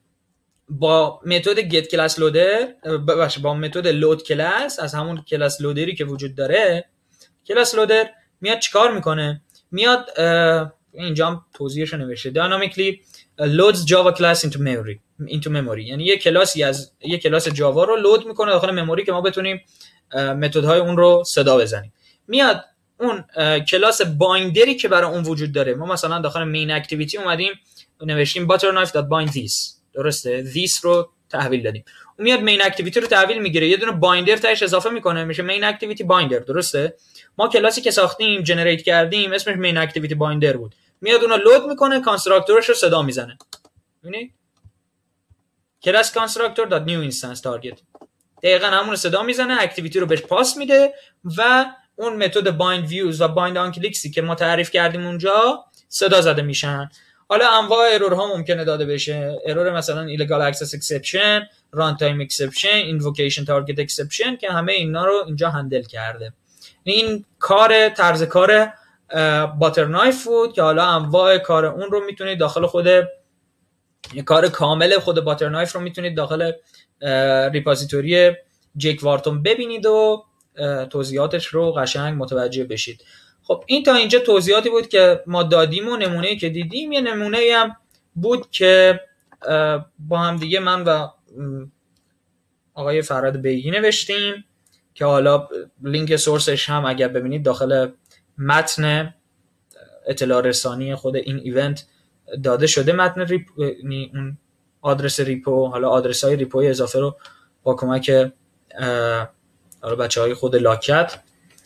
با متد get class loader ببخشید با متد load class از همون کلاس لودری که وجود داره، کلاس لودر میاد چیکار میکنه؟ میاد اینجا هم توضیحش نوشته dynamically loads java class into memory into memory، یعنی یه کلاسی از یه کلاس جاوا رو لود میکنه داخل مموری که ما بتونیم متدهای اون رو صدا بزنیم. میاد اون کلاس بایندری که برای اون وجود داره. ما مثلا داخل مین اکتیویتی اومدیم نوشتیم butterknife.bindThis، درسته؟ this رو تحویل دادیم. اون میاد مین اکتیویتی رو تحویل میگیره، یه دونه بایندر تاش اضافه میکنه، میشه مین اکتیویتی بایندر، درسته؟ ما کلاسی که ساختیم جنریت کردیم اسمش مین اکتیویتی بایندر بود، میاد اونو لود میکنه، کانستراکتورش رو صدا میزنه. ببینید کلاس کانستراکتور دات نیو اینستنس تارگت دقیقاً همون صدا میزنه، اکتیویتی رو بهش پاس میده و اون متد بایند ویوز و بایند آن کلیکسی که ما تعریف کردیم اونجا صدا زده میشن. حالا انواع ارورها ممکنه داده بشه، ارور مثلا illegal access exception، runtime exception، invocation target exception که همه اینا رو اینجا هندل کرده. این کار طرز کار باترنایف بود که حالا انواع کار اون رو میتونید داخل خود کار کامل خود باترنایف رو میتونید داخل ریپوزیتوری جیک وارتون ببینید و توضیحاتش رو قشنگ متوجه بشید. خب این تا اینجا توضیحاتی بود که ما دادیم و نمونه‌ای که دیدیم. یه نمونه‌ای هم بود که با هم دیگه من و آقای فراد بیگی نوشتیم که حالا لینک سورسش هم اگر ببینید داخل متن اطلاع رسانی خود این ایونت داده شده، متن ریپ... اون آدرس ریپو، حالا آدرس های ریپوی اضافه رو با کمک حالا بچه های خود لاکت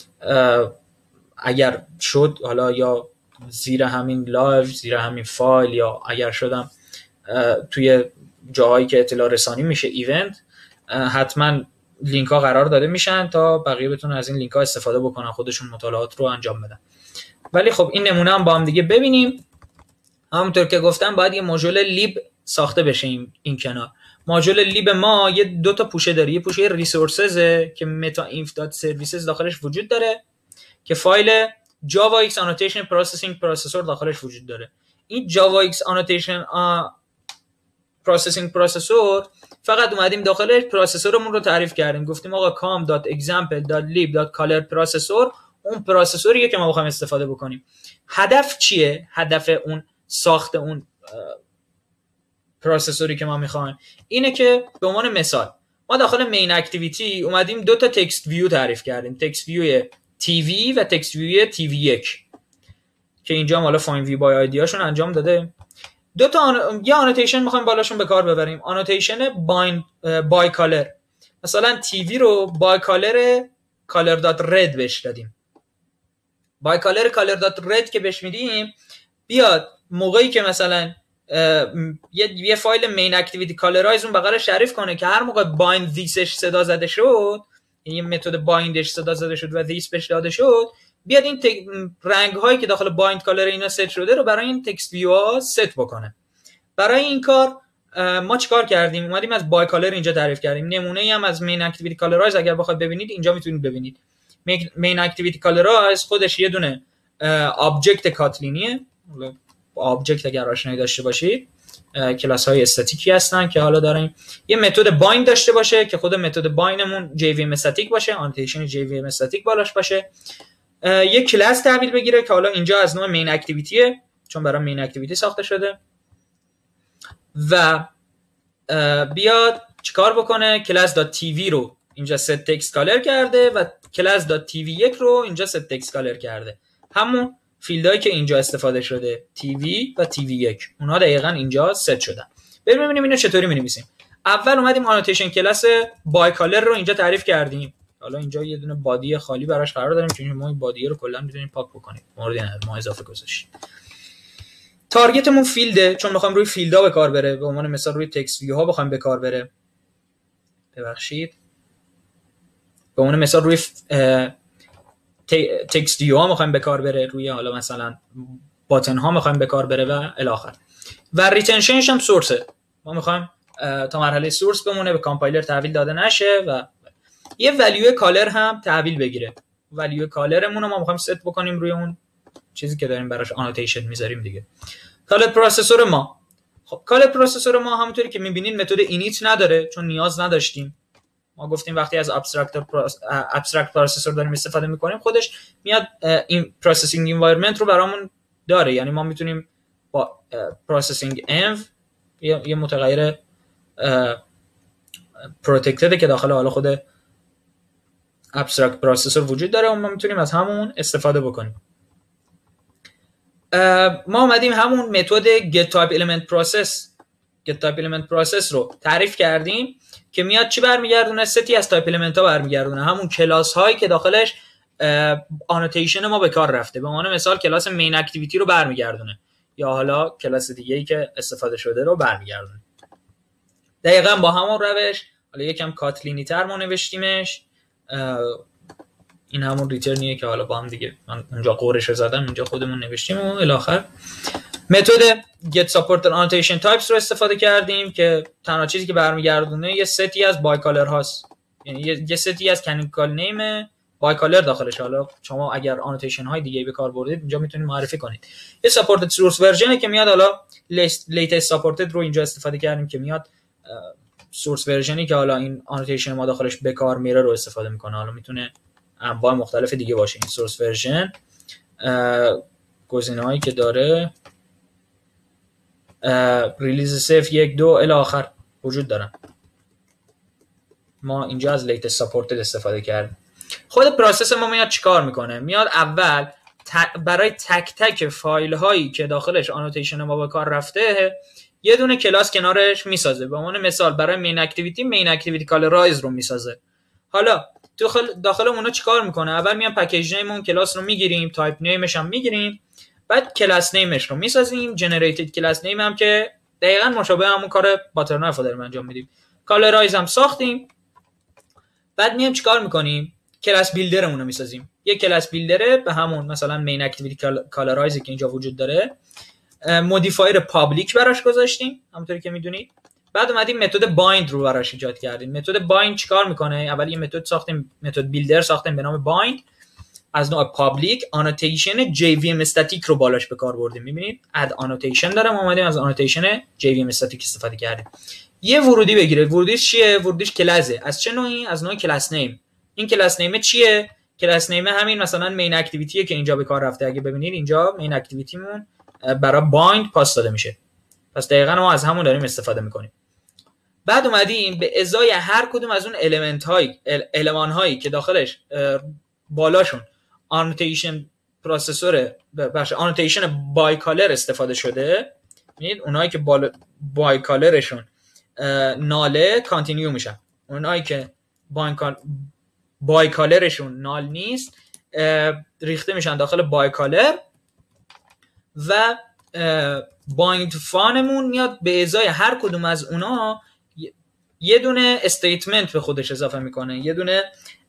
اگر شد، حالا یا زیر همین لایو، زیر همین فایل، یا اگر شدم توی جاهایی که اطلاع رسانی میشه ایونت، حتما لینک ها قرار داده میشن تا بقیه بتونن از این لینک ها استفاده بکنن، خودشون مطالعات رو انجام بدن. ولی خب این نمونه هم با هم دیگه ببینیم. همونطور که گفتم باید یه ماژول لیب ساخته بشه. این, این کنار ماژول لیب ما یه دو تا پوشه داره، یه پوشه ریسورسز که متا اینف دات سرویسز داخلش وجود داره که فایل جاوا ایکس annotation processing processor داخلش وجود داره. این جاوا ایکس annotation processing processor فقط اومدیم داخلش پروسسورمون رو تعریف کردیم، گفتیم آقا com.example.lib.color processor اون پروسسوریه که ما می‌خوایم استفاده بکنیم. هدف چیه؟ هدف اون ساخت اون پروسسوری که ما می‌خوایم اینه که به عنوان مثال ما داخل مین اکتیویتی اومدیم دو تا تکست ویو تعریف کردیم، تکست ویو تی وی و تکست ویو تی وی یک که اینجا هم حالا فاین ویو بای آیدی هاشون انجام داده. دو تا آن... یه آنوتیشن می‌خوایم بالاشون به کار ببریم، آنوتیشن بایند بای کالر. مثلا تی وی رو بای کالر کالر دات رد بهش دادیم. بای کالر کالر دات رد که بهش میدیم، بیاد موقعی که مثلا یه یه فایل مین اکتیویتی کالرایز اون بغلش تعریف کنه که هر موقع بایند دیسش صدا زده شد، یعنی متد بایندش صدا زده شد و دیس بهش داده شد، بیاد این تک... رنگ هایی که داخل بایند کالر اینا ست شده رو برای این تکست ویو ها ست بکنه. برای این کار ما چیکار کردیم؟ اومدیم از بای کالر اینجا تعریف کردیم. نمونه ای هم از مین اکتیویتی کالرایز اگر بخواید ببینید اینجا میتونید ببینید. مین اکتیویتی کالرایز خودش یه دونه آبجکت کاتلینیه. آبجکت اگر آشنایی داشته باشید کلاس های استاتیکی هستن که حالا داریم یه متد بایند داشته باشه که خود متد بایندمون جی وی ام استاتیک باشه، آنوتیشن جی وی ام استاتیک بالاش باشه، یه کلاس تحویل بگیره که حالا اینجا از نوع مین اکتیویتیه چون برای مین اکتیویتی ساخته شده، و بیاد چیکار بکنه؟ کلاس دات تی وی رو اینجا ست تکست کالر کرده و کلاس دات تی وی یک رو اینجا ست تکست کالر کرده. همون فیلدهایی که اینجا استفاده شده تی وی و تی وی یک اونها دقیقاً اینجا ست شدن. بریم ببینیم اینو چطوری می‌نویسیم. اول اومدیم آنوتیشن کلاس بای کالر رو اینجا تعریف کردیم. حالا اینجا یه دونه بادی خالی براش قرار داریم چون ما این بادی رو کلا می‌تونیم پاک بکنیم، موردی نداره، ما اضافه گذاشتیم. تارگتمون فیلده چون می‌خوایم روی فیلدها به کار بره، به عنوان مثال روی تکست ویو ها بخوایم به کار بره. ببخشید. به عنوان مثال روی تکست ویو ها می‌خوایم به کار بره، روی حالا مثلا باتن ها می‌خوایم به کار بره و الی آخر. و ریتنشنش هم سورسه. ما می‌خوایم تا مرحله سورس بمونه، به کامپایلر تحویل داده نشه و یه ولیو کالر هم تحویل بگیره. ولیو کالرمون رو ما می‌خوایم ست بکنیم روی اون چیزی که داریم براش آنوتیشن می‌ذاریم دیگه. کال پروسسور ما، خب کال پروسسور ما همونطوری که می‌بینید متد اینیت نداره چون نیاز نداشتیم. ما گفتیم وقتی از ابسترکت ابسترکت پروسسور داریم استفاده می‌کنیم خودش میاد این پروسسینگ انوایرمنت رو برامون داره، یعنی ما میتونیم با پروسسینگ انو یه متغیر پروتکتد که داخل حالا خود ابسترکت پروسسور وجود داره و ما میتونیم از همون استفاده بکنیم. ما اومدیم همون متد get type element process get type element process رو تعریف کردیم که میاد چی برمیگردونه؟ ستی از تایپ element ها برمیگردونه، همون کلاس هایی که داخلش آنوتیشن ما به کار رفته. به عنوان مثال کلاس مین اکتیویتی رو برمیگردونه یا حالا کلاس دیگه ای که استفاده شده رو برمیگردونه. دقیقاً با همون روش، حالا یکم کاتلینی تر ما نوشتیمش. این همون ریترنیه که حالا با هم دیگه من اونجا قورش زدم، اینجا خودمون نوشتیم و الی آخر. متد get supported annotation types رو استفاده کردیم که تنها چیزی که برمیگردونه یه ستی از بایکالر هاست، یعنی یه ستی از canonical name بایکالر داخلش. حالا شما اگر annotation های دیگه به کار بردید اینجا میتونید معرفی کنید. یه supported source version که میاد، حالا latest supported رو اینجا استفاده کردیم که میاد source versionی که حالا این annotation ما داخلش به کار میره رو استفاده میکنه. حالا میتونه انواع مختلف دیگه باشه. این source version گزینه‌هایی که داره ریلیز صفر یک دو الی آخر وجود دارن. ما اینجا از latest supported استفاده کردیم. خود پروسس ما میاد چیکار میکنه؟ میاد اول برای تک تک فایل هایی که داخلش آنوتیشن ما به کار رفته یه دونه کلاس کنارش میسازه. به عنوان مثال برای مین اکتیویتی مین اکتیویتی کالرایز رو میسازه. حالا داخل داخل اونها چیکار میکنه؟ اول میام پکیج نیم اون کلاس رو میگیریم، تایپ نیمش هم میگیریم، بعد کلاس نیمش رو میسازیم. جنریتد کلاس نیم هم که دقیقاً مشابه همون کار پاترن رو داریم انجام میدیم. کالرایز هم ساختیم. بعد میام چیکار میکنیم؟ کلاس بیلدرمون رو میسازیم. یک کلاس بیلدره به همون مثلا مین اکتیویتی کالرایز که اینجا وجود داره، مودیفایر پابلیک براش گذاشتیم همونطوری که میدونید. بعد اومدیم متد بایند رو براش ایجاد کردیم. متد بایند چیکار میکنه؟ اول یه متد ساختیم، متد بیلدر ساختیم به نام بایند از نوع پابلیک. آنوتیشن جی وی ام استاتیک رو بالاش به کار بردیم. میبینید اد آنوتیشن داره، ما اومدیم از آنوتیشن جی وی ام استاتیک استفاده کردیم. یه ورودی بگیره. ورودیش چیه؟ ورودیش کلاسه. از چه نوعی؟ از نوع کلاس نیم. این کلاس نیم چیه؟ کلاس نیم همین مثلا مین اکتیویتیه که اینجا به کار رفته. اگه ببینید اینجا مین اکتیویتیمون برای بایند پاس داده میشه. پس دقیقاً ما از همون داریم استفاده میکنیم. بعد اومدیم به ازای هر کدوم از اون المنت های المان هایی که داخلش بالاشون آنوتیشن پروسسور بخش آنوتیشن بایکالر استفاده شده، ببینید اونایی که بالا بایکالرشون ناله کانتینیو میشن، اونایی که بایکالرشون نال نیست ریخته میشن داخل بایکالر. و بایند فانمون میاد به ازای هر کدوم از اونا یه دونه استیتمنت به خودش اضافه میکنه، یه دونه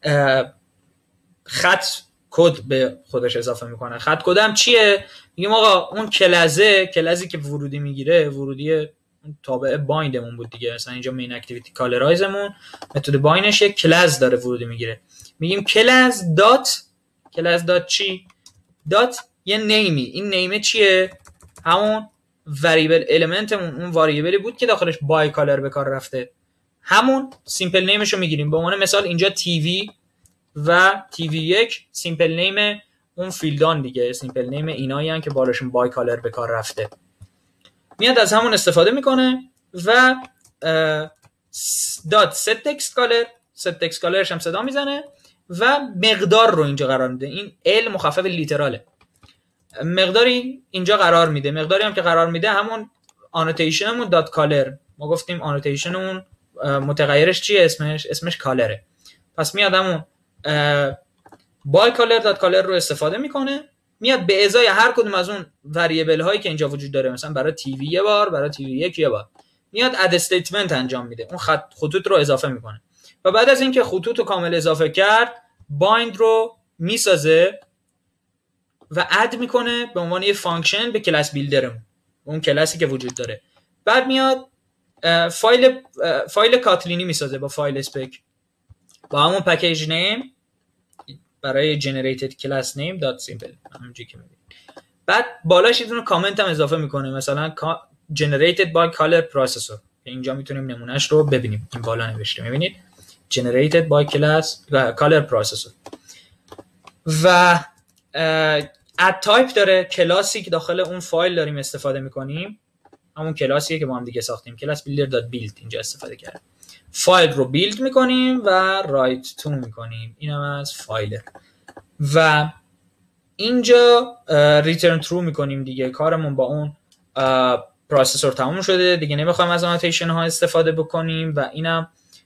خط کد به خودش اضافه میکنه. خط کد هم چیه؟ میگیم آقا اون کلازه کلازی که ورودی میگیره، ورودی تابع بایندمون بود دیگه. مثلا اینجا مین اکتیویتی کالرایزمون متد بایندش یک کلاس داره ورودی میگیره. میگیم کلاس دات کلاس دات چی؟ دات یه نیمی. این نیمه چیه؟ همون وریبل المنتمون، اون واریبلی بود که داخلش بای کالر به کار رفته. همون سیمپل نیمش رو میگیریم. به عنوان مثال اینجا تی وی و تی وی یک سیمپل نیم اون فیلدان دیگه، سیمپل نیم اینایی هستن که بالاشون بای کالر به کار رفته. میاد از همون استفاده میکنه و دات ست تکست کالر ست تکست کالرش هم صدا میزنه و مقدار رو اینجا قرار میده. این ال مخفف لیتراله. مقداری اینجا قرار میده. مقداری هم که قرار میده همون آنوتیشنمون دات کالر. ما گفتیم آنوتیشنمون متغیرش چیه؟ اسمش اسمش کالره. پس میاد همون بای کالر دات کالر رو استفاده میکنه. میاد به ازای هر کدوم از اون وریبل هایی که اینجا وجود داره، مثلا برای تی وی یه بار، برای تی وی یک یه بار، میاد اد استیتمنت انجام میده. اون خط خطوط رو اضافه میکنه و بعد از اینکه خطوط رو کامل اضافه کرد بایند رو میسازه و اد میکنه به عنوان یه فانکشن به کلاس بیلدرمون، اون کلاسی که وجود داره. بعد میاد فایل فایل کاتلینی میسازه با فایل اسپک با همون پکیج نیم برای generated class name dot simple همونجوری که میبینید. بعد بالاش یه دونه کامنت هم اضافه میکنه، مثلا generated by color processor که اینجا میتونیم نمونهش رو ببینیم. این بالا نوشته میبینید generated by class color processor. و add type داره، کلاسی که داخل اون فایل داریم استفاده میکنیم همون کلاسیه که ما هم دیگه ساختیم، کلاس builder.build اینجا استفاده کرد. فایل رو بیلد میکنیم و رایت تو میکنیم. این هم از فایل و اینجا ریترن ترو میکنیم دیگه. کارمون با اون پروسسور تموم شده دیگه، نمیخوایم از آنوتیشن ها استفاده بکنیم و اینم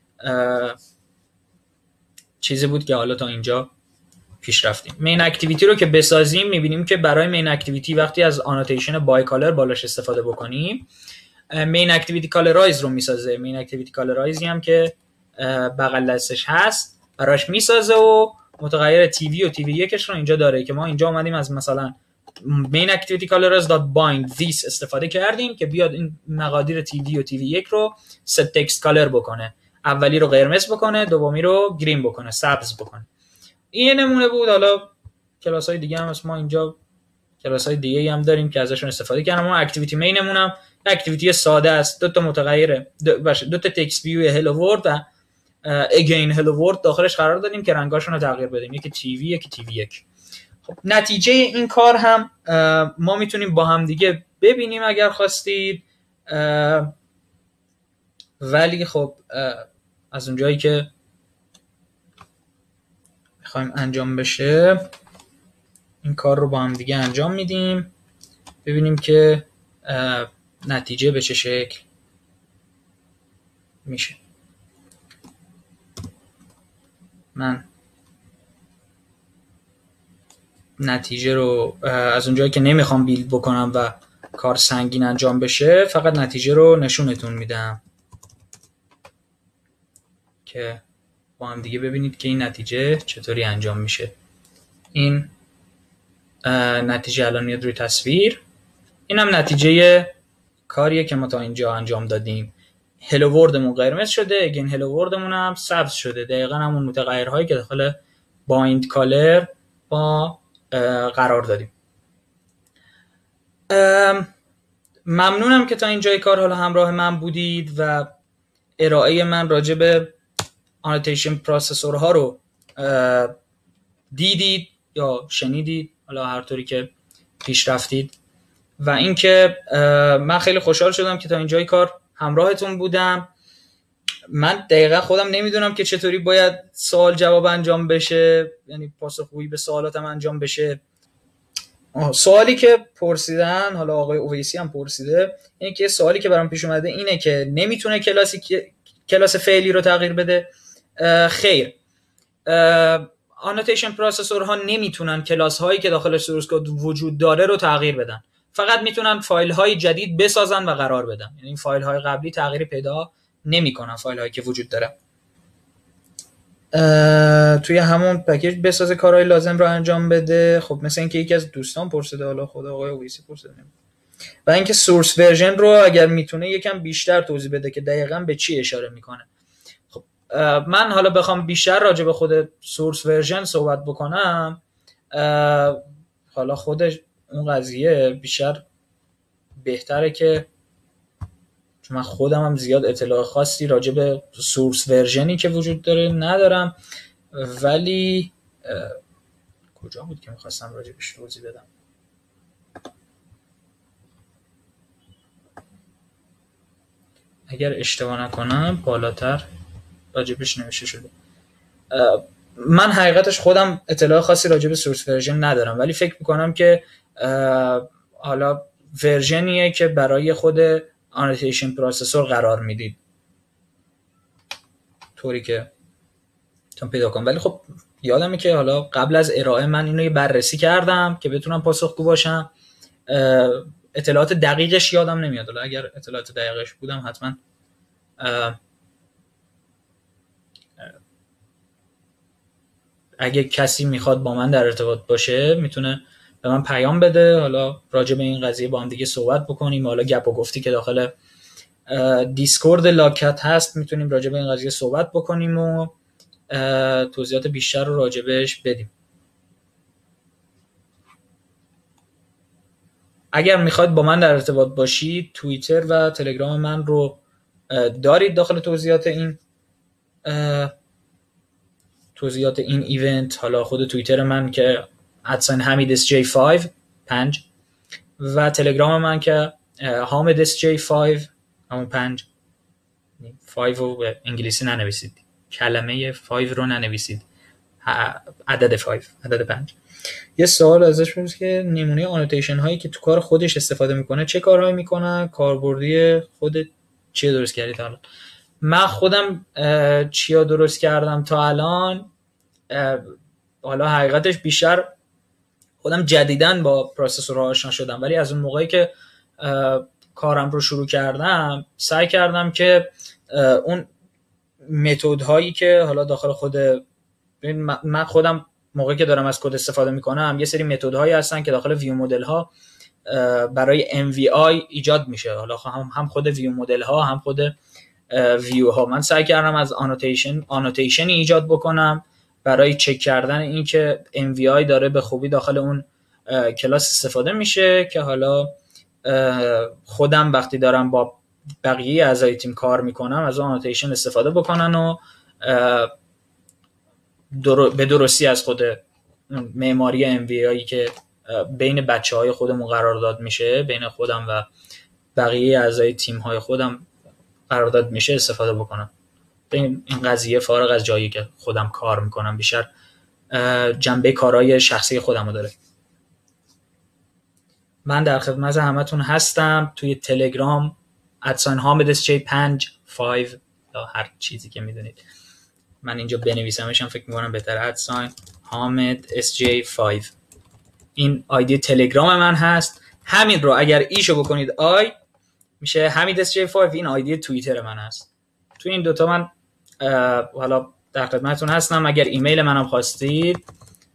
چیزی بود که حالا تا اینجا پیش رفتیم. مین اکتیویتی رو که بسازیم میبینیم که برای مین اکتیویتی وقتی از آنوتیشن بای کالر بالاش استفاده بکنیم مین اکتیویتی کالرایز رو میسازه. مین اکتیویتی کالرایزی هم که بغل دستش هست براش میسازه و متغیر تیوی و تیوی یکش رو اینجا داره که ما اینجا اومدیم از مثلا main activity colors dot bind this استفاده کردیم که بیاد این مقادیر تیوی و تیوی یک رو set text color بکنه. اولی رو قرمز بکنه، دومی رو گرین بکنه، سبز بکنه. این نمونه بود. حالا کلاس های دیگه هم هست، ما اینجا کلاس های دیگه هم داریم که ازشون استفاده کردیم. ما اکتیویتی مینمون هم اکتیویتی ساده است، دو تا متغیر دو, باشه دو تا تکست ویو هلو ورد و اگین هلو ورد داخلش قرار دادیم که رنگاشون رو تغییر بدیم، یکی تیوی یکی تیوی یک. خب نتیجه این کار هم ما میتونیم با هم دیگه ببینیم اگر خواستید، ولی خب از اونجایی که میخوایم انجام بشه این کار رو با هم دیگه انجام میدیم، ببینیم که نتیجه به چه شکل میشه. من نتیجه رو از اونجایی که نمیخوام بیلد بکنم و کار سنگین انجام بشه فقط نتیجه رو نشونتون میدم که با هم دیگه ببینید که این نتیجه چطوری انجام میشه. این نتیجه الان میاد روی تصویر. این هم نتیجه کاریه که ما تا اینجا انجام دادیم. هلو وردمون قرمز شده، اگین هلو وردمون هم سبز شده. دقیقاً همون متغیرهایی که داخل بایند کالر با قرار دادیم. ممنونم که تا اینجای کار حالا همراه من بودید و ارائه من راجع به آنوتیشن پروسسورها رو دیدید یا شنیدید، حالا هر طوری که پیش رفتید. و اینکه من خیلی خوشحال شدم که تا اینجای کار همراهتون بودم. من دقیقا خودم نمیدونم که چطوری باید سوال جواب انجام بشه، یعنی پاسخگویی به سوالاتم انجام بشه. سوالی که پرسیدن، حالا آقای اویسی هم پرسیده، اینه که سوالی که برام پیش اومده اینه که نمیتونه کلاسی کلاس فعلی رو تغییر بده. خیر، آنوتیشن پروسسورها نمیتونن کلاس هایی که داخل سورس کد وجود داره رو تغییر بدن، فقط میتونن فایل های جدید بسازن و قرار بدن. یعنی این فایل های قبلی تغییر پیدا نمیکنن، فایل هایی که وجود داره. توی همون پکیج بسازه کارهای لازم رو انجام بده. خب مثلا اینکه یکی از دوستان پرسیده، حالا خود آقای اویسی پرسیده، و اینکه سورس ورژن رو اگر میتونه یکم بیشتر توضیح بده که دقیقاً به چی اشاره میکنه. خب من حالا بخوام بیشتر راجع به خود سورس ورژن صحبت بکنم، حالا خود اون قضیه بیشتر بهتره که چون من خودم هم زیاد اطلاع خاصی راجع به سورس ورژنی که وجود داره ندارم، ولی کجا بود که میخواستم راجع بهش توضیح بدم؟ اگر اشتباه نکنم بالاتر راجع بهش نوشته شده. من حقیقتش خودم اطلاع خاصی راجع به سورس ورژن ندارم، ولی فکر میکنم که حالا ورژنیه که برای خود آنوتیشن پروسسور قرار میدید طوری که تون پیدا کنم. ولی خب یادمه که حالا قبل از ارائه من اینو بررسی کردم که بتونم پاسخگو باشم. اطلاعات دقیقش یادم نمیاد، حالا اگر اطلاعات دقیقش بودم حتما اگه کسی میخواد با من در ارتباط باشه میتونه به من پیام بده، حالا راجع به این قضیه با هم دیگه صحبت بکنیم. حالا گپ و گفتی که داخل دیسکورد لاکت هست میتونیم راجع به این قضیه صحبت بکنیم و توضیحات بیشتر رو راجع بهش بدیم. اگر میخواید با من در ارتباط باشید توییتر و تلگرام من رو دارید داخل توضیحات این توضیحات این ایونت. حالا خود توییتر من که ادساین حمید اس جی پنج و تلگرام من که حامد اس جی پنج همون پنج. پنج رو به انگلیسی ننویسید، کلمه پنج رو ننویسید، عدد پنج، عدد پنج. یه سوال ازش میپرسه که نمونه آنوتیشن هایی که تو کار خودش استفاده میکنه چه کارهایی میکنه، کاربردی خودت چی درست کردی تا الان؟ من خودم چیا درست کردم تا الان، حالا حقیقتش بیشتر خودم جدیداً با پروسسور آشنا شدم، ولی از اون موقعی که کارم رو شروع کردم سعی کردم که اون متد هایی که حالا داخل خود من خودم موقعی که دارم از کد استفاده میکنم یه سری متد هایی هستن که داخل ویو مدل ها برای ام وی آی ایجاد میشه، حالا هم هم خود ویو مدل ها هم خود ویو ها. من سعی کردم از آنوتیشن آنوتیشن ایجاد بکنم برای چک کردن این که ام وی آی داره به خوبی داخل اون کلاس استفاده میشه، که حالا خودم وقتی دارم با بقیه اعضای تیم کار میکنم از آنوتیشن استفاده بکنن و در... به درستی از خود معماری ام وی آی که بین بچه‌های خودمون قرار داد میشه، بین خودم و بقیه اعضای تیم‌های خودم قرار داد میشه استفاده بکنم. این قضیه فارغ از جایی که خودم کار میکنم بیشتر جنبه کارهای شخصی خودمو داره. من در خدمت همتون هستم توی تلگرام ادساین حامد اس جی پنج پنج یا هر چیزی که میدونید. من اینجا بنویسمشم فکر میکنم بهتره، ادساین حامد اس جی پنج. این آیدی تلگرام من هست. همین رو اگر ایشو بکنید آی میشه حمید اس جی پنج. این آیدی توییتر من هست. تو این دوتا من حالا در خدمتتون هستم. اگر ایمیل منم خواستید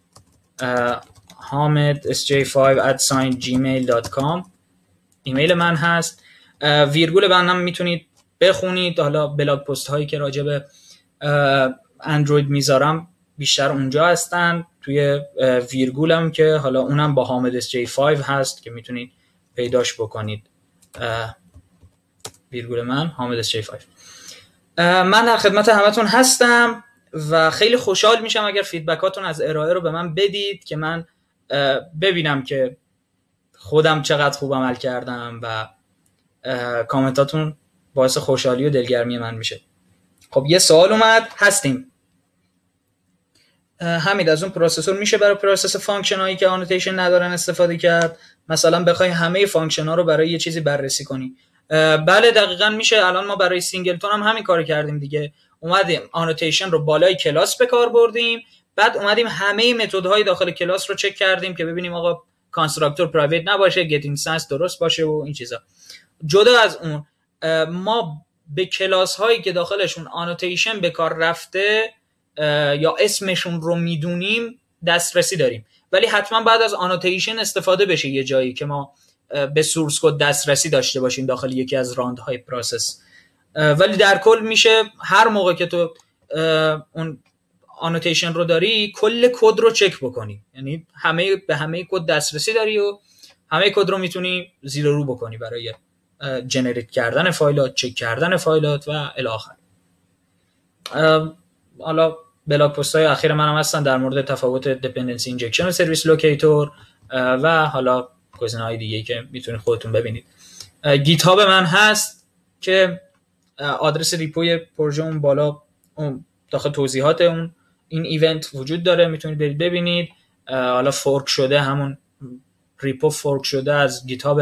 حامد اس جی پنج ات جیمیل دات کام ایمیل من هست. ویرگول منم میتونید بخونید، حالا بلاگ پست هایی که راجع به اندروید میذارم بیشتر اونجا هستن. توی ویرگولم که حالا اونم با حامد اس جی پنج هست که میتونید پیداش بکنید. ویرگول من حامد اس جی پنج. من در خدمت همتون هستم و خیلی خوشحال میشم اگر فیدبکاتون از ارائه رو به من بدید که من ببینم که خودم چقدر خوب عمل کردم و کامنتاتون باعث خوشحالی و دلگرمی من میشه. خب یه سوال اومد، هستیم حمید از اون پروسسور میشه برای پروسس فانکشن هایی که آنوتیشن ندارن استفاده کرد؟ مثلا بخوای همه فانکشن ها رو برای یه چیزی بررسی کنی. بله دقیقاً میشه. الان ما برای سینگلتون هم همین کارو کردیم دیگه. اومدیم آنوتیشن رو بالای کلاس به کار بردیم، بعد اومدیم همه متدهای داخل کلاس رو چک کردیم که ببینیم آقا کانستراکتور پرایوت نباشه، گت اینستنس درست باشه و این چیزا. جدا از اون ما به کلاس هایی که داخلشون آنوتیشن به کار رفته یا اسمشون رو میدونیم دسترسی داریم، ولی حتما بعد از آنوتیشن استفاده بشه یه جایی که ما به سورس کد دسترسی داشته باشیم داخل یکی از راند های پروسس. ولی در کل میشه هر موقع که تو اون آنوتیشن رو داری کل کد رو چک بکنی، یعنی همه به همه کد دسترسی داری و همه کد رو میتونی زیر رو بکنی برای جنریت کردن فایلات، چک کردن فایلات و الی آخر. حالا بلاگ پست های اخیر منم هستن در مورد تفاوت دیپندنسی اینجکشن و سرویس لوکیتور و حالا گزینه‌های دیگه که میتونید خودتون ببینید. گیت هاب من هست که آدرس ریپوی پروژه اون بالا اون داخل توضیحات اون این ایونت وجود داره، میتونید برید ببینید. حالا فورک شده، همون ریپو فورک شده از گیت هاب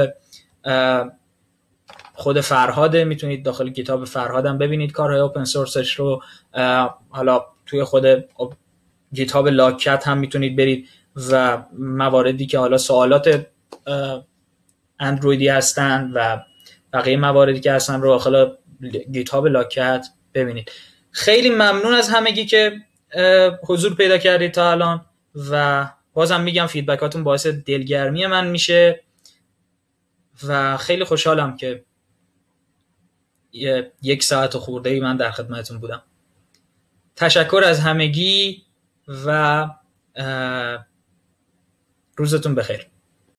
خود فرهاده، میتونید داخل گیت هاب فرهادم ببینید کارهای اوپن سورسش رو. حالا توی خود گیت هاب لاکت هم میتونید برید و مواردی که حالا سوالات اندرویدی هستن و بقیه مواردی که هستن رو داخل گیت هاب لاکت ببینید. خیلی ممنون از همگی که حضور پیدا کردید تا الان و بازم میگم فیدبکاتون باعث دلگرمی من میشه و خیلی خوشحالم که یک ساعت خورده‌ای من در خدمتتون بودم. تشکر از همگی و روزتون بخیر.